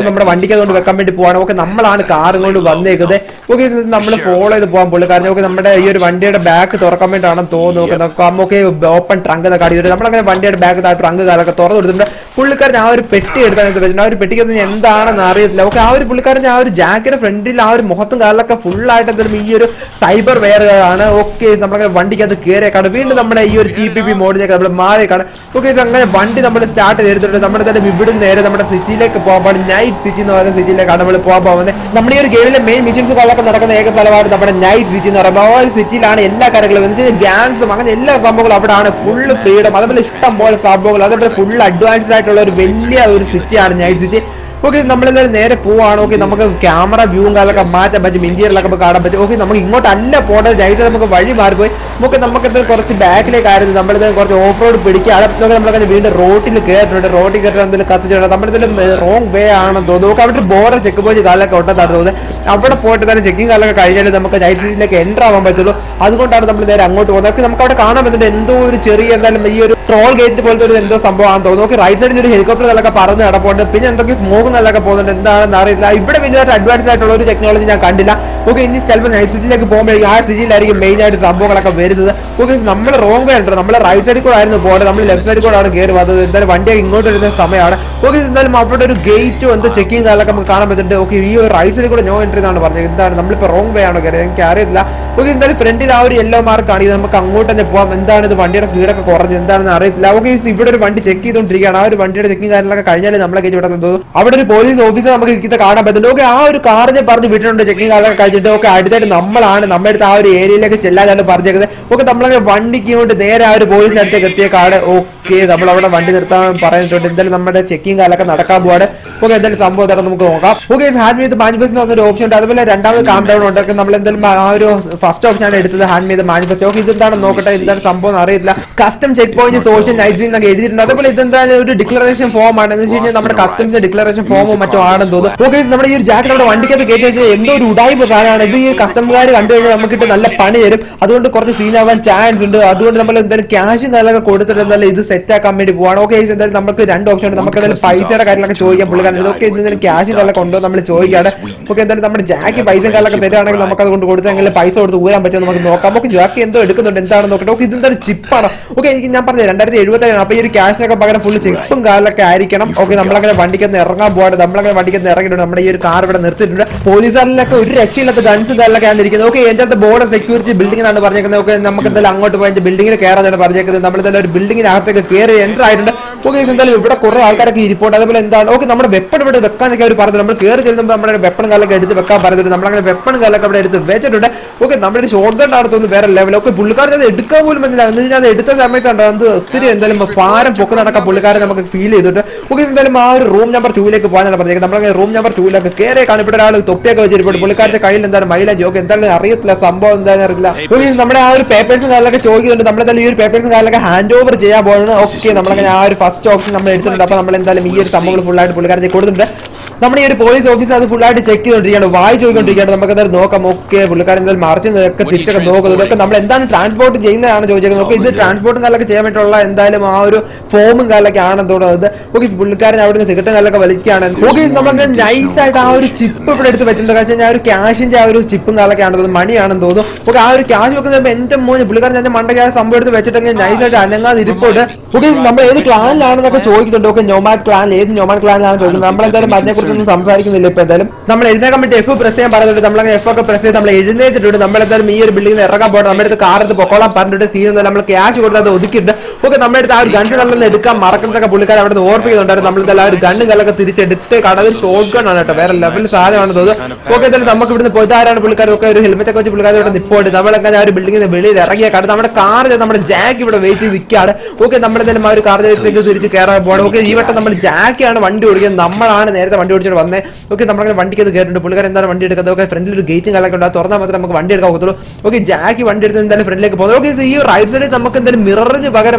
നമ്മുടെ വണ്ടിക്ക് അതുകൊണ്ട് വെക്കാൻ വേണ്ടി പോവാണ്. ഓക്കെ നമ്മളാണ് കാറും കൊണ്ട് വന്നേക്കുന്നത്. ഓക്കെ നമ്മൾ ഫോളോ ചെയ്ത് പോകാൻ പുള്ളി കാരണം ഓക്കെ നമ്മുടെ ഈ ഒരു വണ്ടിയുടെ ബാക്ക് തുറക്കാൻ വേണ്ടിയിട്ടാണെന്ന് തോന്നുന്നു. നമുക്ക് ഓപ്പൺ ട്രങ്ക് എന്നൊക്കെ അടിയിട്ട് നമ്മളങ്ങനെ വണ്ടിയുടെ ബാക്ക് താഴെ ട്രങ്ക് കാലൊക്കെ തുറന്നു കൊടുത്തിട്ടുണ്ട്. പുള്ളിക്കാരൻ ആ ഒരു പെട്ടി എടുത്താൽ വെച്ചിട്ടുണ്ട്. ആ ഒരു പെട്ടിക്ക് എന്താണെന്ന് അറിയത്തില്ല. ഓക്കെ ആ ഒരു പുള്ളിക്കാരൻ ആ ഒരു ജാക്കറ്റ് ഫ്രണ്ടിൽ ആ ഒരു മുഖത്തും കാലിലൊക്കെ ഫുള്ളായിട്ട് എന്തായാലും ഈ ഒരു സൈബർ വെയറുകളാണ്. ഓക്കെ നമ്മളങ്ങനെ വണ്ടിക്ക് അത് കയറിയേക്കാണ്. വീണ്ടും നമ്മുടെ ഈ ഒരു ടി പി പി മോഡിലേക്ക് നമ്മൾ മാറിയേക്കാണ്. ഓക്കെ അങ്ങനെ വണ്ടി നമ്മൾ സ്റ്റാർട്ട് ചെയ്തിട്ടുണ്ട്. നമ്മുടെ തന്നെ ഇവിടുന്ന് നേരെ നമ്മുടെ സിറ്റിയിലേക്ക് പോകാൻ പാടും. നൈറ്റ് സിറ്റി എന്ന് പറയുന്ന സിറ്റിയിലേക്കാണ് നമ്മൾ പോകാൻ പോകുന്നത്. നമ്മുടെ ഈ ഒരു ഗെയിമിലെ മെയിൻ മിഷൻസ് കാലൊക്കെ നടക്കുന്ന ഏക സ്ഥലമാണ് നമ്മുടെ നൈറ്റ് സിറ്റി എന്ന് പറയുമ്പോൾ ആ ഒരു സിറ്റിയിലാണ് എല്ലാ കാര്യങ്ങളും എന്ന് വെച്ചാൽ ഗ്യാങ്സും അങ്ങനെ എല്ലാ സംഭവങ്ങളും അവിടെയാണ്. ഫുള്ള് ഫ്രീഡം, അതുപോലെ ഇഷ്ടം പോലെ സംഭവങ്ങൾ, അതുപോലെ ഫുൾ അഡ്വാൻസ്ഡ് ആയിട്ടുള്ള ഒരു വലിയ ഒരു സിറ്റിയാണ് നൈറ്റ് സിറ്റി. ഓക്കെ നമ്മളെല്ലാവരും നേരെ പോവാണ്. ഓക്കെ നമുക്ക് ക്യാമറ വ്യൂവും കാലൊക്കെ മാറ്റാൻ പറ്റും, ഇന്റീരിയറിലൊക്കെ നമുക്ക് കാണാൻ പറ്റും. ഓക്കെ നമുക്ക് ഇങ്ങോട്ടല്ല പോകേണ്ടത്, ജൈസ് നമുക്ക് വഴി മാറിപ്പോയി. നമുക്ക് നമുക്ക് കുറച്ച് ബാക്കിലേക്കായിരുന്നു നമ്മളിത് കുറച്ച് ഓഫ് റോഡ് പിടിക്കുക. അതൊക്കെ നമ്മളൊക്കെ വീണ്ടും റോട്ടിൽ കയറിയിട്ടുണ്ട്. റോട്ടിൽ കയറി എന്തെങ്കിലും കത്തിച്ചിട്ടുണ്ട്. നമ്മളെന്തെങ്കിലും റോങ് വേ ആണെന്ന് തോന്നുന്നു. നമുക്ക് അവിടെ ബോർഡർ ചെക്ക് പോയി കാലൊക്കെ ഒട്ടത്താണ് തോന്നുന്നത്. അവിടെ പോയിട്ട് തന്നെ ചെക്കിങ് കാലൊക്കെ കഴിഞ്ഞാൽ നമുക്ക് നൈറ്റ് സിറ്റിയിലേക്ക് എൻ്റർ ആവാൻ പറ്റുള്ളൂ. അതുകൊണ്ടാണ് നമ്മൾ നേരെ അങ്ങോട്ട് പോകുന്നത്. ഓക്കെ നമുക്ക് അവിടെ കാണാൻ പറ്റുന്നുണ്ട് എന്തോ ഒരു ചെറിയ എന്തായാലും ഈ ഒരു ട്രോൾ ഗേറ്റ് പോലത്തെ ഒരു എന്തോ സംഭവമാണെന്ന് തോന്നുന്നു. ഓക്കെ റൈറ്റ് സൈഡിൽ ഒരു ഹെലികോപ്റ്ററുകളൊക്കെ പറന്ന് കിടപ്പുണ്ട്. പിന്നെ എന്തൊക്കെ സ്മോക്ക് നല്ലൊക്കെ പോകുന്നുണ്ട്. എന്താണെന്ന് അറിയില്ല. ഇവിടെ വലിയതായിട്ട് അഡ്വാൻസ് ആയിട്ടുള്ള ഒരു ടെക്നോളജി ഞാൻ കണ്ടില്ല. ഓക്കെ ഇനി ചിലപ്പോൾ നൈറ്റ് സിറ്റിയിലേക്ക് പോകുമ്പോഴേക്കും ആ സിറ്റിയിലായിരിക്കും മെയിൻ ആയിട്ട് സംഭവങ്ങളൊക്കെ വരുന്നത്. ഓക്കെ നമ്മൾ റോങ് വേ ഉണ്ട്. നമ്മൾ റൈറ്റ് സൈഡിൽ കൂടെ ആയിരുന്നു പോകേണ്ടത്, നമ്മൾ ലെഫ്റ്റ് സൈഡിൽ കൂടെ ആണ് കയറി വന്നത്. എന്തായാലും വണ്ടിയൊക്കെ ഇങ്ങോട്ട് വരുന്ന സമയമാണ്. ഓക്കെ എന്തായാലും അവിടെ ഒരു ഗേറ്റും എന്തോ ചെക്കിങ് കാലൊക്കെ നമുക്ക് കാണാൻ പറ്റുന്നുണ്ട്. ഓക്കെ ഈ ഒരു റൈറ്റ് സൈഡിൽ കൂടെ നോ എൻട്രി എന്നാണ് പറഞ്ഞത്. എന്താണ് നമ്മളിപ്പോൾ റോങ് വേ ആണോ കയറിയത് എനിക്ക് അറിയില്ല. ഓക്കെ എന്തായാലും ഫ്രണ്ടിൽ ആ ഒരു യെല്ലോ മാർക്ക് ആണ്. ഇത് നമുക്ക് അങ്ങോട്ട് തന്നെ പോകാം. എന്താണ് ഇത് വണ്ടിയുടെ സ്പീഡൊക്കെ കുറഞ്ഞു എന്താണെന്ന് അറിയത്തില്ല. ഓക്കെ ഇവിടെ ഒരു വണ്ടി ചെക്ക് ചെയ്തുകൊണ്ടിരിക്കുകയാണ്. ആ ഒരു വണ്ടിയുടെ ചെക്കിങ് കാര്യങ്ങളൊക്കെ കഴിഞ്ഞാൽ നമ്മളെ കയറ്റി വിടാൻ തോന്നുന്നു. അവിടെ ഒരു പോലീസ് ഓഫീസർ നമുക്ക് ഇരിക്കുന്നത് കാണാൻ പറ്റുന്നുണ്ട്. ഓക്കെ ആ ഒരു കാറിനെ പറഞ്ഞ് വിട്ടിട്ടുണ്ട് ചെക്കിങ് കാലൊക്കെ കഴിച്ചിട്ട്. ഓക്കെ അടുത്തായിട്ട് നമ്മളാണ് നമ്മുടെ അടുത്ത് ആ ഒരു ഏരിയയിലേക്ക് ചെല്ലാനാണ് പറഞ്ഞേക്കുന്നത്. ഓക്കെ നമ്മളങ്ങനെ വണ്ടിക്ക് കൊണ്ട് നേരെ ആ ഒരു പോലീസിന്റെ അടുത്തേക്ക് എത്തിയേക്കാണ്. ഓക്കെ നമ്മൾ അവിടെ വണ്ടി നിർത്താൻ പറഞ്ഞിട്ടുണ്ട്. എന്തായാലും നമ്മുടെ ചെക്കിങ് കാലൊക്കെ നടക്കാൻ പോവാണ്. ഓക്കെ എന്തായാലും സംഭവം ഇതൊക്കെ നമുക്ക് നോക്കാം. ഓക്കെ ഹാൻഡ് മെയ്ഡ് മാനിഫെസ്റ്റ് എന്നൊരു ഓപ്ഷൻ ഉണ്ട്. അതുപോലെ രണ്ടാമത് കാം ഡൗൺ ഉണ്ട്. നമ്മൾ എന്തായാലും ആ ഒരു ഫസ്റ്റ് ഓപ്ഷനാണ് എടുത്തത് ഹാൻഡ് മെയ്ഡ് മാനിഫെസ്റ്റ്. ഓക്കെ ഇതെന്താണെന്ന് നോക്കട്ടെ, എന്താണ് സംഭവം അറിയില്ല. Custom check point social night scene എന്നൊക്കെ എഴുതിയിട്ടുണ്ട്. അതുപോലെ ഇതെന്താണ് ഒരു ഡിക്ലറേഷൻ ഫോം ആണ്. എന്ന് വെച്ച് കഴിഞ്ഞാൽ നമ്മുടെ കസ്റ്റംസിന്റെ ഡിക്ലറേഷൻ ഫോമും മറ്റും ആണെന്ന് തോന്നുന്നു. ഓക്കെ നമ്മുടെ ഈ ഒരു ജാക്കറ്റ് നമ്മുടെ വണ്ടിക്കകത്ത് കയറ്റി വെച്ചാൽ എന്തോ ഒരു ഉടായ്പ സാധനമാണ് ഇത്. ഈ കസ്റ്റംകാർ കണ്ടു കഴിഞ്ഞാൽ നമുക്കിട്ട് നല്ല പണി തരും. അതുകൊണ്ട് കുറച്ച് സീനാവാൻ ചാൻസ് ഉണ്ട്. അതുകൊണ്ട് നമ്മൾ എന്തായാലും ക്യാഷും കാര്യങ്ങളൊക്കെ കൊടുത്തിട്ട് എന്തായാലും ഇത് സെറ്റ് ആക്കാൻ വേണ്ടി പോവാണ്. ഓക്കെ എന്തായാലും നമുക്ക് രണ്ട് ഓപ്ഷൻ ഉണ്ട്. നമുക്ക് എന്തായാലും പൈസയുടെ കാര്യങ്ങളൊക്കെ ചോദിക്കാൻ പുള്ളിക്കാരൻ. ഇതൊക്കെ എന്തായാലും ക്യാഷും കാര്യങ്ങളൊക്കെ ഉണ്ടോ നമ്മൾ ചോദിക്കാണ്. ഓക്കെ എന്തായാലും നമ്മുടെ ജാക്കി പൈസ കാര്യങ്ങളൊക്കെ തരുവാണെങ്കിൽ നമുക്ക് അതുകൊണ്ട് കൊടുത്തെങ്കിൽ പൈസ കൊടുത്ത് ഊരാൻ പറ്റുമോ നമുക്ക് നോക്കാം. നമുക്ക് ജാക്കി എന്തോ എടുക്കുന്നുണ്ട്, എന്താണെന്ന് നോക്കട്ടെ. ഓക്കെ ഇതെന്താണ് ചിപ്പാണ്. ഓക്കെ എനിക്ക് ഞാൻ പറഞ്ഞത് രണ്ടായിരത്തി എഴുപത്തി ഏഴാണ്. അപ്പൊ ഈ ഒരു ക്യാഷിനൊക്കെ പകരം ഫുൾ ചിപ്പും കാലൊക്കെ ആയിരിക്കണം. ഓക്കെ നമ്മളങ്ങനെ വണ്ടിക്കന്ന് ഇറങ്ങാൻ പോവാണ്. നമ്മളങ്ങനെ വണ്ടിക്കന്ന് ഇറങ്ങിയിട്ടുണ്ട്. നമ്മുടെ ഈ ഒരു കാർ ഇവിടെ നിർത്തിയിട്ടുണ്ട്. പോലീസുകാരിലൊക്കെ ഒരു രക്ഷയില്ലാത്ത ഗൺസും കാര്യങ്ങളൊക്കെയാണ് ഇരിക്കുന്നത്. ഓക്കെ എന്റെ ബോർഡർ സെക്യൂരിറ്റി ബിൽഡിംഗ് എന്നാണ് പറഞ്ഞേക്കുന്നത്. ഓക്കെ നമുക്ക് എന്തായാലും അങ്ങോട്ട് പോയി ബിൽഡിംഗിൽ കയറാനാണ് പറഞ്ഞേക്കുന്നത്. നമ്മൾ എന്തായാലും ഒരു ബിൽഡിംഗിനകത്തേക്ക് കയറി എൻ്റർ ആയിട്ടുണ്ട്. ഓക്കെ എന്തായാലും ഇവിടെ കുറെ ആൾക്കാരൊക്കെ ഇരിപ്പുണ്ട്. അതുപോലെ എന്താണ് ഓക്കെ നമ്മുടെ വെപ്പൺ ഇവിടെ വെക്കാനൊക്കെ അവർ പറഞ്ഞു. നമ്മൾ കയറി ചെല്ലുമ്പോൾ നമ്മുടെ വെപ്പൺ കാലൊക്കെ എടുത്ത് വെക്കാൻ പറഞ്ഞിട്ടുണ്ട്. നമ്മളങ്ങനെ വെപ്പൺ കാലൊക്കെ അവിടെ എടുത്ത് വെച്ചിട്ടുണ്ട്. ഓക്കെ നമ്മുടെ ഒരു ഷോർട്ട് ഗൺ നടത്തുന്നത് വേറെ ലെവൽ. ഓക്കെ പുള്ളിക്കാരൻ അത് എടുക്കാൻ പോലും പറ്റില്ല. എന്ന് വെച്ചാൽ അത് എടുത്ത സമയത്തുണ്ട് അത് ഒത്തിരി എന്തായാലും ഭാരം പൊക്ക് നടക്കാൻ പുള്ളിക്കാരൻ നമുക്ക് ഫീൽ ചെയ്തിട്ട്. ഓക്കെ എന്തായാലും ആ ഒരു റൂം നമ്പർ ടൂയിലേക്ക് പോകാനാണ് പറഞ്ഞത്. നമ്മളങ്ങനെ റൂം നമ്പർ ടൂയിലേക്ക് കയറി കാണുമ്പോൾ ഒരാൾ തൊപ്പിയൊക്കെ വെച്ചിരിപ്പുണ്ട്. പുള്ളിക്കാരുടെ കയ്യിൽ എന്താണ് മൈലേജ് ഓക്കെ എന്തായാലും അറിയത്തില്ല, സംഭവം എന്താണെന്ന് അറിയില്ല. ഓക്കെ നമ്മുടെ ആ ഒരു പേപ്പേഴ്സും കാര്യങ്ങളൊക്കെ ചോദിക്കുന്നുണ്ട്. നമ്മളെന്തായാലും ഈ ഒരു പേപ്പേഴ്സും കാര്യങ്ങളൊക്കെ ഹാൻഡ് ഓവർ ചെയ്യാൻ പോകുന്നത്. ഓക്കെ നമ്മളങ്ങനെ ആ ഒരു ഫസ്റ്റ് ഓപ്ഷൻ നമ്മൾ എടുത്തിട്ടുണ്ട്. അപ്പൊ നമ്മൾ എന്തായാലും ഈ ഒരു സംഭവങ്ങൾ ഫുള്ളായിട്ട് പുള്ളിക്കാരൻ കൊടുത്തിട്ടുണ്ട്. നമ്മുടെ ഈ ഒരു പോലീസ് ഓഫീസർ അത് ഫുള്ളായിട്ട് ചെക്ക് ചെയ്തുകൊണ്ടിരിക്കുകയാണ്, വായി ചോദിക്കൊണ്ടിരിക്കുകയാണ്. നമുക്ക് എന്തായാലും നോക്കാം. ഓക്കെ പുള്ളിക്കാരൻ എന്തായാലും മറിച്ച് ഒക്കെ തിരിച്ചൊക്കെ നോക്കുന്നത്. ഒക്കെ നമ്മൾ എന്താണ് ട്രാൻസ്പോർട്ട് ചെയ്യുന്നതാണ് ചോദിച്ചേക്കുന്നത്. ഓക്കെ ഇത് ട്രാൻസ്പോർട്ടും കാലൊക്കെ ചെയ്യാൻ വേണ്ടിയിട്ടുള്ള എന്തായാലും ആ ഒരു ഫോമും കാലൊക്കെ ആണെന്ന് തോന്നുന്നത്. ഓക്കെ പുള്ളിക്കാരൻ അവിടെ നിന്ന് സിഗരറ്റും കാലൊക്കെ വലിക്കുകയാണ്. ഓക്കെ നമ്മളങ്ങനെ നൈസായിട്ട് ആ ഒരു ചിപ്പ് ഇവിടെ എടുത്ത് വെച്ചിട്ടുണ്ട്. കാരണം ആ ഒരു ക്യാഷിന്റെ ആ ഒരു ചിപ്പും കാലൊക്കെ ആണെന്ന് മണിയാണെന്ന് തോന്നുന്നു. ഓക്കെ ആ ഒരു ക്യാഷ് വെക്കുന്നത് എന്റെ മോന് പുള്ളിക്കാരൻ ഞാൻ മണ്ടയ്ക്ക് ആ സംഭവം എടുത്ത് വെച്ചിട്ടെങ്കിൽ നൈസായിട്ട് അനങ്ങാതെ ഇരിപ്പുണ്ട്. ഓക്കെ നമ്മൾ ഏത് ക്ലാനിലാണെന്നൊക്കെ ചോദിക്കുന്നുണ്ട്. ഓക്കെ നൊമാഡ് ക്ലാൻ ഏത് നൊമാഡ് ക്ലാനിലാണ് ചോദിക്കുന്നത്. നമ്മളെന്തായാലും അതിനെക്കുറിച്ച് സംസാരിക്കുന്നില്ല. ഇപ്പൊ എന്തായാലും നമ്മൾ എഴുന്നേക്കാൻ വേണ്ടി എഫ് പ്രസ് ചെയ്യാൻ പറയുന്നുണ്ട്. നമ്മളങ്ങനെ എഫ് ഒക്കെ പ്രസ് ചെയ്ത് നമ്മൾ എഴുന്നേറ്റിട്ടുണ്ട്. നമ്മളെന്തായാലും ഈ ഒരു ബിൽഡിംഗിൽ ഇറങ്ങാൻ പോകണം. നമ്മുടെ അടുത്ത് കാറത്ത് പൊക്കോളാൻ പറഞ്ഞിട്ട് തീരുന്നില്ല. നമ്മൾ ക്യാഷ് കൊടുത്ത് അത് ഒതുക്കിയിട്ട് ഓക്കെ നമ്മുടെ അടുത്ത് ആ ഒരു ഗൺസ് കല്ലെന്ന് എടുക്കാൻ മറക്കുന്നതൊക്കെ പുള്ളിക്കാരൻ അവിടെ നിന്ന് ഓർപ്പിക്കുന്നുണ്ടായിരുന്നു. നമ്മളെന്തായാലും ആ ഒരു ഗണ്ണ് കല്ലൊക്കെ തിരിച്ചെടുത്ത് കടവിൽ ഷോർട്ട് ഗൺ ആണ് കേട്ടോ, വേറെ ലെവൽ സാധനമാണ് തോന്നുന്നു. ഓക്കെ എന്തായാലും നമുക്ക് ഇവിടുന്ന് പോയിട്ട് ആരാണ് പുള്ളിക്കാരും ഒക്കെ ഒരു ഹെൽമെറ്റ് ഒക്കെ വെച്ച് പുള്ളിക്കാരും ഇവിടെ നിപ്പോണ്ട്. നമ്മളൊക്കെ ആ ഒരു ബിൽഡിംഗിന് വെളിയിൽ ഇറങ്ങിയ കാരണം നമ്മുടെ കാർ നമ്മുടെ ജാക്ക് ഇവിടെ വെയിറ്റ് ചെയ്ത് നിൽക്കുകയാണ്. ഓക്കെ നമ്മളെന്തായാലും ആ ഒരു കാർ ജാക്കിലേക്ക് തിരിച്ച് കയറാൻ പോകണം. ഓക്കെ ഈ വട്ടം നമ്മൾ ജാക്കിയാണ് വണ്ടി ഓടിക്കുന്നത്. നമ്മളാണ് നേരത്തെ വണ്ടി ഓടിച്ചിട്ട് വന്നത്. ഓക്കെ നമ്മളങ്ങനെ വണ്ടിക്ക് അത് കയറിട്ടുണ്ട്. പുള്ളിക്കാരൻ എന്താണ് വണ്ടി എടുക്കുന്നത്. ഓക്കെ ഫ്രണ്ടിൽ ഒരു ഗേറ്റും കാലൊക്കെ ഉണ്ട്. തുറന്നാൽ മാത്രമേ നമുക്ക് വണ്ടി എടുക്കാൻ പറ്റുള്ളൂ. ഓക്കെ ജാക്കി വണ്ടി എടുത്ത് എന്തായാലും ഫ്രണ്ടിലേക്ക് പോകുന്നത്. ഓക്കെ ഈ റൈറ്റ് സൈഡിൽ നമുക്ക് എന്തായാലും മിററിന് പകരം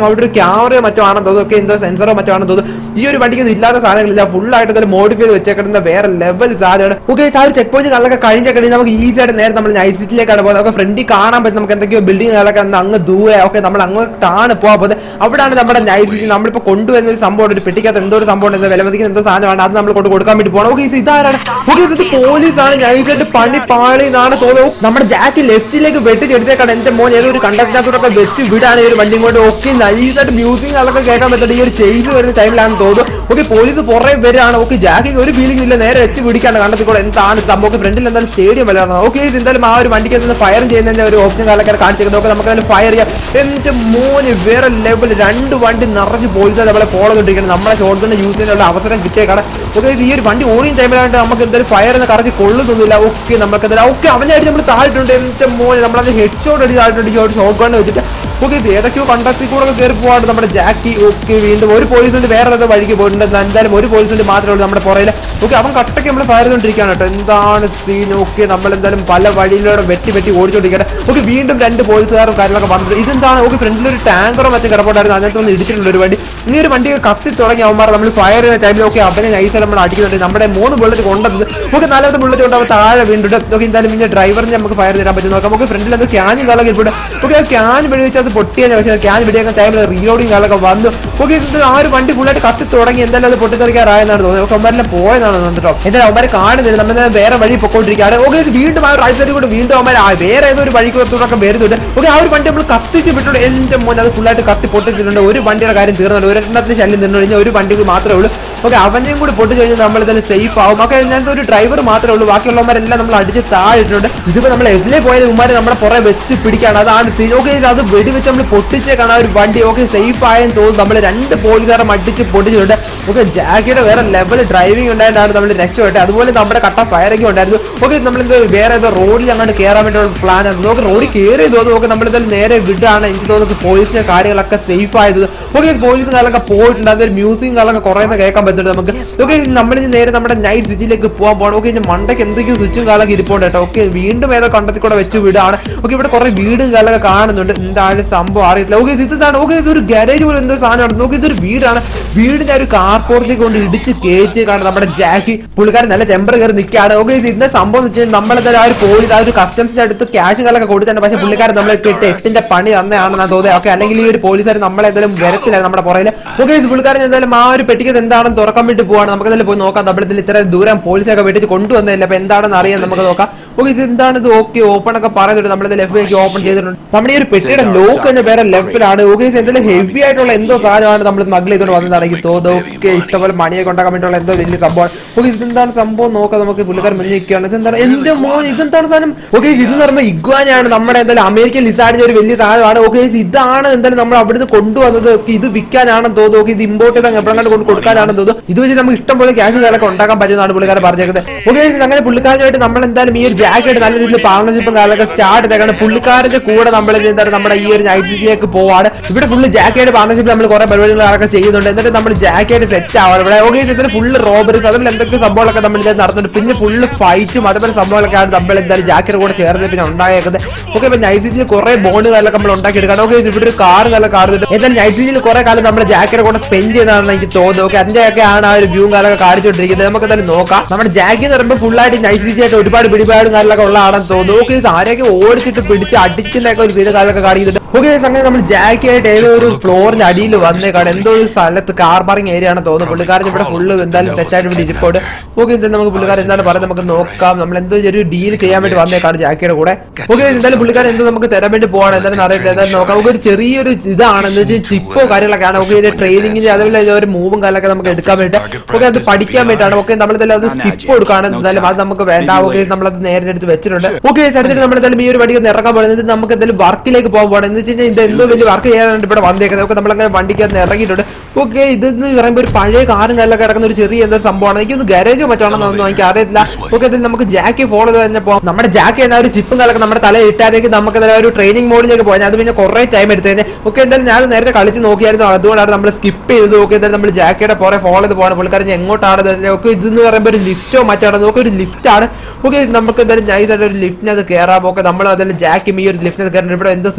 അവിടെ ഒരു ക്യാമറയോ മറ്റോ ആണെന്ന് തോന്നുന്നു. ഓക്കെ എന്തോ സെൻസറോ മറ്റോ ആണെന്ന് തോന്നുന്നു. ഈ ഒരു വണ്ടിക്ക് ഇല്ലാത്ത സാധനങ്ങളില്ല, ഫുൾ ആയിട്ട് തന്നെ മോഡിഫൈ ചെയ്ത് വെച്ചേക്കുന്ന വേറെ ലെവൽ സാധനമാണ്. ഓക്കെ ആ ഒരു ചെക്ക് പോയിന്റ് കളൊക്കെ കഴിഞ്ഞ കഴിഞ്ഞ് നമുക്ക് ഈസി ആയിട്ട് നേരെ നമ്മൾ നൈറ്റ് സിറ്റിയിലേക്കാണ് പോകുന്നത്. ഒക്കെ ഫ്രണ്ടിൽ കാണാൻ പറ്റും നമുക്ക് എന്തൊക്കെയോ ബിൽഡിംഗ് കളൊക്കെ അങ്ങ് ദൂരെ. ഓക്കെ നമ്മൾ അങ്ങോട്ടാണ് പോകാൻ പോകുന്നത്. അവിടെയാണ് നമ്മുടെ നൈറ്റ് സിറ്റി. നമ്മളിപ്പോൾ കൊണ്ടുവരുന്ന ഒരു സംഭവം, ഒരു പെട്ടിക്കകത്ത് എന്തോ ഒരു സംഭവം ഉണ്ട്, വിലമതിക്കുന്ന എന്തോ സാധനമാണ്, അത് നമ്മൾ കൊണ്ട് കൊടുക്കാൻ വേണ്ടി പോകണം. ഓക്കെ ഇതാരാണ്? ഓക്കെ ഇത് പോലീസാണ്. നൈസായിട്ട് പണി പാളി എന്നാണ് തോന്നുന്നു. നമ്മുടെ ജാക്ക് ലെഫ്റ്റിലേക്ക് വെട്ടിച്ചെടുത്തേക്കാണ്. എന്റെ മോൻ ഏതോ ഒരു കണ്ടക്ടറിനകത്തോടൊക്കെ വെച്ച് വിടാണ് ഈ ഒരു വണ്ടി കൊണ്ട്. ഓക്കെ നൈസായിട്ട് മ്യൂസിക് കളൊക്കെ കേൾക്കാൻ പറ്റുന്നുണ്ട്. ഈ ഒരു ചേസ് വരുന്ന ടൈമിലാണ് തോന്നുന്നു. ഓക്കെ പോലീസ് പുറകെ വരികയാണ്. ഓക്കെ ജാക്കിക്ക് ഒരു ഫീലിംഗ് ഇല്ല, നേരെ വെച്ച് പിടിക്കാണ് കണ്ടത്തിൽ കൂടെ. എന്താണ് സംഭവം? ഫ്രണ്ടിൽ എന്തായാലും സ്റ്റേഡിയം വല്ലതാണ്. ഓക്കെ എന്തായാലും ആ ഒരു വണ്ടിക്ക് നിന്ന് ഫയർ ചെയ്യുന്നതിന്റെ ഒരു ഓപ്ഷൻ കാലൊക്കെ കാണിച്ചേക്കുന്നത്. ഓക്കെ നമുക്ക് അതിൽ ഫയർ ചെയ്യാം. എന്റെ മോന് വേറെ ലെവൽ. രണ്ട് വണ്ടി നിറച്ച് പോലീസ് നമ്മളെ ഫോളോ ചെയ്തിരിക്കണം. നമ്മളെ ഷോട്ട് ഗൺ യൂസ് ചെയ്യാനുള്ള അവസരം കിട്ടിയേക്കാണ്. ഓക്കെ ഈ ഒരു വണ്ടി ഓടിയും ടൈമിലായിട്ട് നമുക്ക് എന്തായാലും ഫയർ എന്ന് കറച്ച് കൊള്ളുന്നില്ല. ഓക്കെ നമുക്ക് എന്തായാലും ഓക്കെ അവനെ അടിച്ച് നമ്മൾ താഴ്ത്തിട്ടുണ്ട്. എന്റെ മോനെ നമ്മളത് ഹെഡ് ഷോട്ട് അടിച്ച് താഴ്ത്തിട്ടുണ്ട് ഈ ഒരു ഷോട്ട് ഗൺ വെച്ചിട്ട്. ഓക്കെ ഏതൊക്കെയോ കണ്ടത്തിൽ കൂടെ കയറി പോവാണ് നമ്മുടെ ജാക്കി. ഓക്കെ വീണ്ടും ഒരു പോലീസിന്റെ വേറെ ഏതോ വഴിക്ക് പോയിട്ടുണ്ട്. എന്തായാലും ഒരു പോലീസിന്റെ മാത്രമേ ഉള്ളൂ നമ്മുടെ പുറയിൽ. ഓക്കെ അവൻ കട്ടയ്ക്ക് നമ്മൾ ഫയർ ചെയ്തുകൊണ്ടിരിക്കുകയാണ് കേട്ടോ. എന്താണ് സീൻ? ഓക്കെ നമ്മൾ എന്തായാലും പല വഴിയിലൂടെ വെട്ടി വെട്ടി ഓടിച്ചോണ്ടിരിക്കട്ടെ. ഓക്കെ വീണ്ടും രണ്ട് പോലീസുകാരും കാര്യങ്ങളൊക്കെ വന്നത്. ഇതെന്താണ്? ഓക്കെ ഫ്രണ്ടിലൊരു ടാങ്കറോ മറ്റും കിടപ്പുണ്ടായിരുന്നു, അതിനകത്ത് ഒന്ന് ഇടിച്ചിട്ടുണ്ട് ഒരു വണ്ടി. ഇനി ഒരു വണ്ടി കത്തി തുടങ്ങി അവന്മാർ നമ്മൾ ഫയർ ചെയ്ത ടൈമിൽ. ഓക്കെ അവനെ നൈസായിട്ട് നമ്മൾ അടിക്കുന്നുണ്ട്. നമ്മുടെ മൂന്ന് ബുള്ളറ്റ് കൊണ്ടത്. ഓക്കെ നാലാമത്തെ ബുള്ളറ്റ് കൊണ്ട് അവൻ താഴെ വീണ്ടുണ്ട്. ഓക്കെ എന്തായാലും പിന്നെ ഡ്രൈവറിനെ നമുക്ക് ഫയർ ചെയ്യാൻ പറ്റും നോക്കാം. നമുക്ക് ഫ്രണ്ടിൽ എന്തോ ക്യാനും കാലൊക്കെ ഇരിപ്പുണ്ട്. ഓക്കെ ആ ക്യാൻ വെടിവെച്ച് അത് പൊട്ടിയാണ്. പക്ഷേ ക്യാൻ വെടിയാക്കാൻ ടൈമിൽ റീലോഡിങ് കാലൊക്കെ വന്നു. ഓക്കെ ആ ഒരു വണ്ടി ഫുള്ളായിട്ട് കത്തി തുടങ്ങി. എന്തായാലും അത് പൊട്ടിത്തെറിക്കാറായെന്നാണ് തോന്നുന്നത്. ഓക്കെ അവന്മാരെല്ലാം പോയെന്നാണ് തോന്നിട്ടോ. എന്തായാലും അവന്മാരെ കാണുന്നില്ല, നമ്മൾ വേറെ വഴി പൊക്കോണ്ടിരിക്കുകയാണ്. ഓക്കെ വീണ്ടും ആ റൈറ്റ് സൈഡിൽ കൂടെ വീണ്ടും അവന്മാർ വേറെ ഏതോ ഒരു വഴിക്ക് പുറത്തോടൊക്കെ വരുന്നുണ്ട്. ഓക്കെ ആ ഒരു വണ്ടി നമ്മൾ കത്തിച്ച് വിട്ടിട്ടുണ്ട്. എന്റെ മോനെ അത് ഫുള്ളായിട്ട് കത്തി പൊട്ടിച്ചിട്ടുണ്ട്. ഒരു വണ്ടിയുടെ കാര്യം തീർന്നുണ്ട്. ഒരെണ്ണത്തിന് ശല്യം തീർന്നു കഴിഞ്ഞാൽ ഒരു വണ്ടി മാത്രമേ ഉള്ളൂ. ഓക്കെ അവനെയും കൂടി പൊട്ടിച്ച് കഴിഞ്ഞാൽ നമ്മൾ ഇതെല്ലാം സേഫ് ആവും. ഓക്കെ അതിനകത്ത് ഒരു ഡ്രൈവർ മാത്രമേ ഉള്ളൂ, ബാക്കിയുള്ളവന്മാരെല്ലാം നമ്മൾ അടിച്ച് താഴിട്ടുണ്ട്. ഇതിപ്പോൾ നമ്മൾ എതിലേ പോയാലും ഉമ്മാരെ നമ്മുടെ പുറകെ വെച്ച് പിടിക്കാണ്, അതാണ് സീൻ. ഓക്കെ അത് വെടിവെച്ച് നമ്മൾ പൊട്ടിച്ചേക്കാണ് ആ ഒരു വണ്ടി. ഓക്കെ സേഫ് ആയെന്ന് തോന്നുന്നു. നമ്മൾ രണ്ട് പോലീസുകാരെ അടിച്ച് പൊട്ടിച്ചിട്ടുണ്ട്. ഓക്കെ ജാക്കിയുടെ വേറെ ലെവൽ ഡ്രൈവിംഗ് ഉണ്ടായിട്ടാണ് നമ്മൾ രക്ഷപ്പെട്ടത്. അതുപോലെ നമ്മുടെ കട്ട ഫയറിംഗ് ഉണ്ടായിരുന്നു. ഓക്കെ നമ്മളെന്തോ വേറെ ഏതോ റോഡിൽ അങ്ങോട്ട് കയറാൻ വേണ്ടിയുള്ള പ്ലാൻ ആണ്. നോക്കി റോഡിൽ കയറി തോന്നുന്നു. ഓക്കെ നമ്മളെന്തായാലും നേരെ വിടാണ്. എനിക്ക് തോന്നുന്നത് പോലീസിന്റെ കാര്യങ്ങളൊക്കെ സേഫ് ആയത്. ഓക്കെ പോലീസും കാലൊക്കെ പോയിട്ടുണ്ട്. അതൊരു മ്യൂസിയം കാലൊക്കെ കുറേ കേൾക്കാൻ പറ്റുന്നുണ്ട് നമുക്ക്. ഓക്കെ നമ്മളിന് നേരെ നമ്മുടെ നൈറ്റ് സിറ്റിയിലേക്ക് പോകാൻ പോകണം. ഓക്കെ ഇനി മണ്ടയ്ക്ക് എന്തൊക്കെയോ സ്വിച്ചും കാലൊക്കെ ഇരിപ്പുണ്ട് കേട്ടോ. ഓക്കെ വീണ്ടും ഏതോ കണ്ടത്തിൽ കൂടെ വെച്ച് വിടാണ്. ഓക്കെ ഇവിടെ കുറെ വീടും കാലൊക്കെ കാണുന്നുണ്ട്. എന്താണ് സംഭവം അറിയത്തില്ല. ഓക്കെ ഇതാണ്. ഓക്കെ ഒരു ഗാരേജ് പോലെ എന്തോ സാധനമാണ്. നോക്കി ഇതൊരു വീടാണ്. വീടിന്റെ ഒരു കാർ പോർട്ടിലേക്ക് കൊണ്ട് ഇടിച്ച് കയറ്റി കാണും നമ്മുടെ ജാക്കി. പുള്ളിക്കാരൻ നല്ല ടെമ്പർ കയറി നിൽക്കുകയാണ്. ഓക്കെ ഇതിന്റെ സംഭവം എന്ന് വെച്ചാൽ നമ്മളെന്തായാലും ആ ഒരു പോലീസ് ആ ഒരു കസ്റ്റംസിന്റെ അടുത്ത് ക്യാഷ് കാലൊക്കെ കൊടുത്തിട്ടുണ്ട്. പക്ഷേ പുള്ളിക്കാരൻ നമ്മളെ ഇട്ട് എട്ടിന്റെ പണി തന്നെയാണെന്നാണ് തോന്നുന്നത്. ഓക്കെ അല്ലെങ്കിൽ ഈ ഒരു പോലീസുകാർ നമ്മളെന്തായാലും വരത്തില്ല നമ്മുടെ പുറകിൽ. ഓക്കെ പുള്ളിക്കാരൻ എന്തായാലും ആ ഒരു പെട്ടിക്കത് എന്താണെന്ന് തുറക്കാൻ വേണ്ടി പോവാണ്. നമുക്ക് എന്തായാലും പോയി നോക്കാം. നമ്മളതിൽ ഇത്ര ദൂരം പോലീസൊക്കെ വെട്ടിച്ച് കൊണ്ടുവന്നില്ല. അപ്പൊ എന്താണെന്ന് അറിയാൻ നമുക്ക് നോക്കാം. ഓക്കെ ഇത് എന്താണിത്? ഓക്കെ ഓപ്പൺ ഒക്കെ പറയുന്നുണ്ട്. നമ്മളിത് ലെഫ്റ്റിലേക്ക് ഓപ്പൺ ചെയ്തിട്ടുണ്ട്. നമ്മുടെ ഈ ഒരു പെട്ടിയുടെ ലോക്ക് എന്ന പേരെ ലെഫ്റ്റിലാണ്. ഓക്കെ എന്തെങ്കിലും ഹെവി ആയിട്ടുള്ള എന്തോ സാധനമാണ് നമ്മൾ മഗ്ഗിൾ ചെയ്തുകൊണ്ട് വന്നതാണ് എനിക്ക് തോന്നുന്നു. ഓക്കെ ഇഷ്ടംപോലെ മണിയൊക്കെ ഉണ്ടാക്കാൻ വേണ്ടിയുള്ള എന്തോ വലിയ സംഭവമാണ്. ഓക്കെ ഇതെന്താണ് സംഭവം നോക്കാം നമുക്ക്. പുള്ളിക്കാരൻ മുന്നിൽ നിൽക്കുകയാണ്. ഇതെന്താണ്? എന്റെ മോൻ ഇതെന്താണ് സാധനം? ഓക്കെ ഇത് പറയുമ്പോൾ ഇഗ്വാനാണ്. നമ്മുടെ എന്തായാലും അമേരിക്കൻ ലിസാഡിന്റെ ഒരു വലിയ സാധനമാണ്. ഓക്കെ ഇതാണ് എന്തായാലും നമ്മൾ അവിടുന്ന് കൊണ്ടുവന്നത്. ഇത് വിൽക്കാനാണെന്ന് തോന്നുന്നു. ഓക്കെ ഇത് ഇമ്പോർട്ട് ചെയ്ത് എപ്പോഴെങ്കിലും കൊണ്ട് കൊടുക്കാനാണെന്ന് തോന്നുന്നു. ഇത് വെച്ച് നമുക്ക് ഇഷ്ടംപോലെ ക്യാഷ് കാലൊക്കെ ഉണ്ടാക്കാൻ പറ്റുന്നതാണ് പുള്ളിക്കാരൻ പറഞ്ഞേക്കുന്നത്. ഓക്കെ അങ്ങനെ പുള്ളിക്കാരനായിട്ട് നമ്മൾ എന്തായാലും ഈ ഒരു ജാക്കറ്റ് നല്ല രീതിയിൽ പാർട്ണർഷിപ്പും കാലൊക്കെ സ്റ്റാർട്ട് ചെയ്തേക്കാണ്. പുള്ളിക്കാരന്റെ കൂടെ നമ്മൾ എന്താണ് നമ്മുടെ ഈ ഒരു നൈറ്റ് സിറ്റിയിലേക്ക് പോവാണ്. ഇവിടെ ഫുള്ള് ജാക്കറ്റ് പാർട്ണർഷിപ്പ് നമ്മൾ കുറെ പരിപാടികളൊക്കെ ചെയ്യുന്നുണ്ട്. എന്നിട്ട് നമ്മൾ ജാക്കറ്റ് സെറ്റ് ആവാണ് ഇവിടെ. ഓക്കെ ഇതിന് ഫുള്ള് റോബറീസ് അതുപോലെ എന്തൊക്കെ സംഭവങ്ങളൊക്കെ നമ്മൾ ഇത് നടത്തുന്നുണ്ട്. പിന്നെ ഫുള്ള് ഫൈറ്റും അതുപോലെ സംഭവങ്ങളൊക്കെയാണ് നമ്മൾ എന്തായാലും ജാക്കറ്റ് കൂടെ ചേർന്ന് പിന്നെ ഉണ്ടായേക്കുന്നത്. ഓക്കെ ഇപ്പൊ നൈറ്റ് സിറ്റിയിൽ കുറെ ബോണ്ട് കാലൊക്കെ നമ്മൾ ഉണ്ടാക്കിയെടുക്കണം. ഓക്കെ ഇവിടെ ഒരു കാർ കാലം കാണുന്നുണ്ട്. എന്തായാലും നൈറ്റ് സിറ്റിയിൽ കുറെ കാലം നമ്മൾ ജാക്കറ്റ് കൂടെ സ്പെൻഡ് ചെയ്യുന്നതാണ് എനിക്ക് തോന്നുന്നത്. ഓക്കെ അതിന്റെയൊക്കെ ആണ് ആ ഒരു വ്യൂ കാലൊക്കെ കാണിച്ചുകൊണ്ടിരിക്കുന്നത്. നമുക്ക് എന്തായാലും നോക്കാം. നമ്മുടെ ജാക്കി എന്ന് പറയുമ്പോൾ ഫുള്ളായിട്ട് നൈറ്റ് സിറ്റി ആയിട്ട് ഒരുപാട് പിടിപാടും കാലൊക്കെ ഉള്ള ആണെന്ന് തോന്നുന്നു. ഓക്കെ ആരെയൊക്കെ ഓടിച്ചിട്ട് പിടിച്ച് അടിച്ചിട്ടൊക്കെ ഒരു സീന കാലൊക്കെ കാണിക്കുന്നുണ്ട്. ഓക്കെ അങ്ങനെ നമ്മൾ ജാക്കി ആയിട്ട് ഏതോ ഒരു ഫ്ലോറിന്റെ അടിയിൽ വന്നേക്കാണ്. എന്തോ ഒരു സ്ഥലത്ത് കാർ പാർക്കിംഗ് ഏരിയ ആണ് തോന്നുന്നു. പുള്ളിക്കാരൻ ഇവിടെ ഫുള്ള് എന്തായാലും സെറ്റായിട്ട് ഇവിടെ ഇരിപ്പോട്. ഓക്കെ എന്തായാലും നമുക്ക് പുള്ളിക്കാരൻ എന്താണ് പറയുന്നത് നമുക്ക് നോക്കാം. നമ്മൾ എന്തോ ഒരു ഡീൽ ചെയ്യാൻ വേണ്ടി വന്നേക്കാണ് ജാക്കിയുടെ കൂടെ. ഓക്കെ എന്തായാലും പുള്ളിക്കാരൻ എന്തോ നമുക്ക് തരാൻ വേണ്ടി പോവാണ്. എന്തായാലും അറിയില്ല. എന്തായാലും നോക്കാം. നമുക്ക് ഒരു ചെറിയൊരു ഇതാണ് എന്ന് വെച്ചാൽ ചിപ്പോ കാര്യങ്ങളൊക്കെയാണ്. ഓക്കെ ഇതിന്റെ ട്രെയിനിങ്ങിന് അതുപോലെ ഒരു മൂവും കാലൊക്കെ നമുക്ക് എടുക്കാൻ വേണ്ടി. ഓക്കെ അത് പഠിക്കാൻ വേണ്ടിയിട്ടാണ്. ഓക്കെ നമ്മളെന്തായാലും അത് സ്കിപ്പ് കൊടുക്കുകയാണ്. എന്തായാലും അത് നമുക്ക് വേണ്ട. ഓക്കെ നമ്മളത് നേരെ എടുത്ത് വെച്ചിട്ടുണ്ട്. ഓക്കെ അടുത്തിട്ട് നമ്മളെന്തായാലും ഈ ഒരു വണ്ടി ഒന്ന് ഇറക്കാൻ പോകുന്നത് നമുക്ക് എന്തായാലും വർക്കിലേക്ക് പോകാൻ പോകണം. എന്ന് വെച്ച് കഴിഞ്ഞാൽ ഇത് എന്തോ വലിയ വർക്ക് ചെയ്യാനാണ് ഇവിടെ വന്നേക്കുന്നത്. ഓക്കെ നമ്മളങ്ങനെ വണ്ടിക്ക് അത് ഇറങ്ങിയിട്ടുണ്ട്. ഓക്കെ ഇതെന്ന് പറയുമ്പോൾ ഒരു പഴയ കാറും കാലൊക്കെ ഇറങ്ങുന്ന ഒരു ചെറിയ എന്തോ സംഭവമാണ്. എനിക്കൊന്ന് ഗാരേജോ മറ്റാണെന്നൊന്നും എനിക്ക് അറിയത്തില്ല. ഓക്കെ അതിൽ നമുക്ക് ജാക്കി ഫോളോ ചെയ്ത് തന്നെ പോകാം. നമ്മുടെ ജാക്കി എന്ന ഒരു ചിപ്പും കാലൊക്കെ നമ്മുടെ തല ഇട്ടാലേക്ക് നമുക്ക് ഒരു ട്രെയിനിങ് മോഡിലേക്ക് പോകാൻ. അത് പിന്നെ കുറെ ടൈം എടുത്തു കഴിഞ്ഞാൽ. ഓക്കെ എന്തായാലും ഞാൻ നേരത്തെ കളിച്ച് നോക്കിയായിരുന്നു. അതുകൊണ്ടാണ് നമ്മൾ സ്കിപ്പ് ചെയ്തത്. ഓക്കെ എന്തായാലും നമ്മൾ ജാക്കിയുടെ പുറകെ ഫോളോ ചെയ്ത് പോകണം. പുള്ളിക്കാരൻ എങ്ങോട്ടാണ്? ഓക്കെ ഇതെന്ന് പറയുമ്പോൾ ഒരു ലിഫ്റ്റോ മറ്റാണ്. നോക്കി ഒരു ലിഫ്റ്റ് ആണ്. ഓക്കെ നമുക്ക് എന്തായാലും നൈസ് ആയിട്ട് ഒരു ലിഫ്റ്റിനകത്ത് കയറാം. ഓക്കെ നമ്മൾ അതിൽ ജാക്കി ഈ ഒരു ലിഫ്റ്റിനകത്ത് കയറുന്നത്. ഇവിടെ എന്തോ സ്വിച്ചും കാലൊക്കെ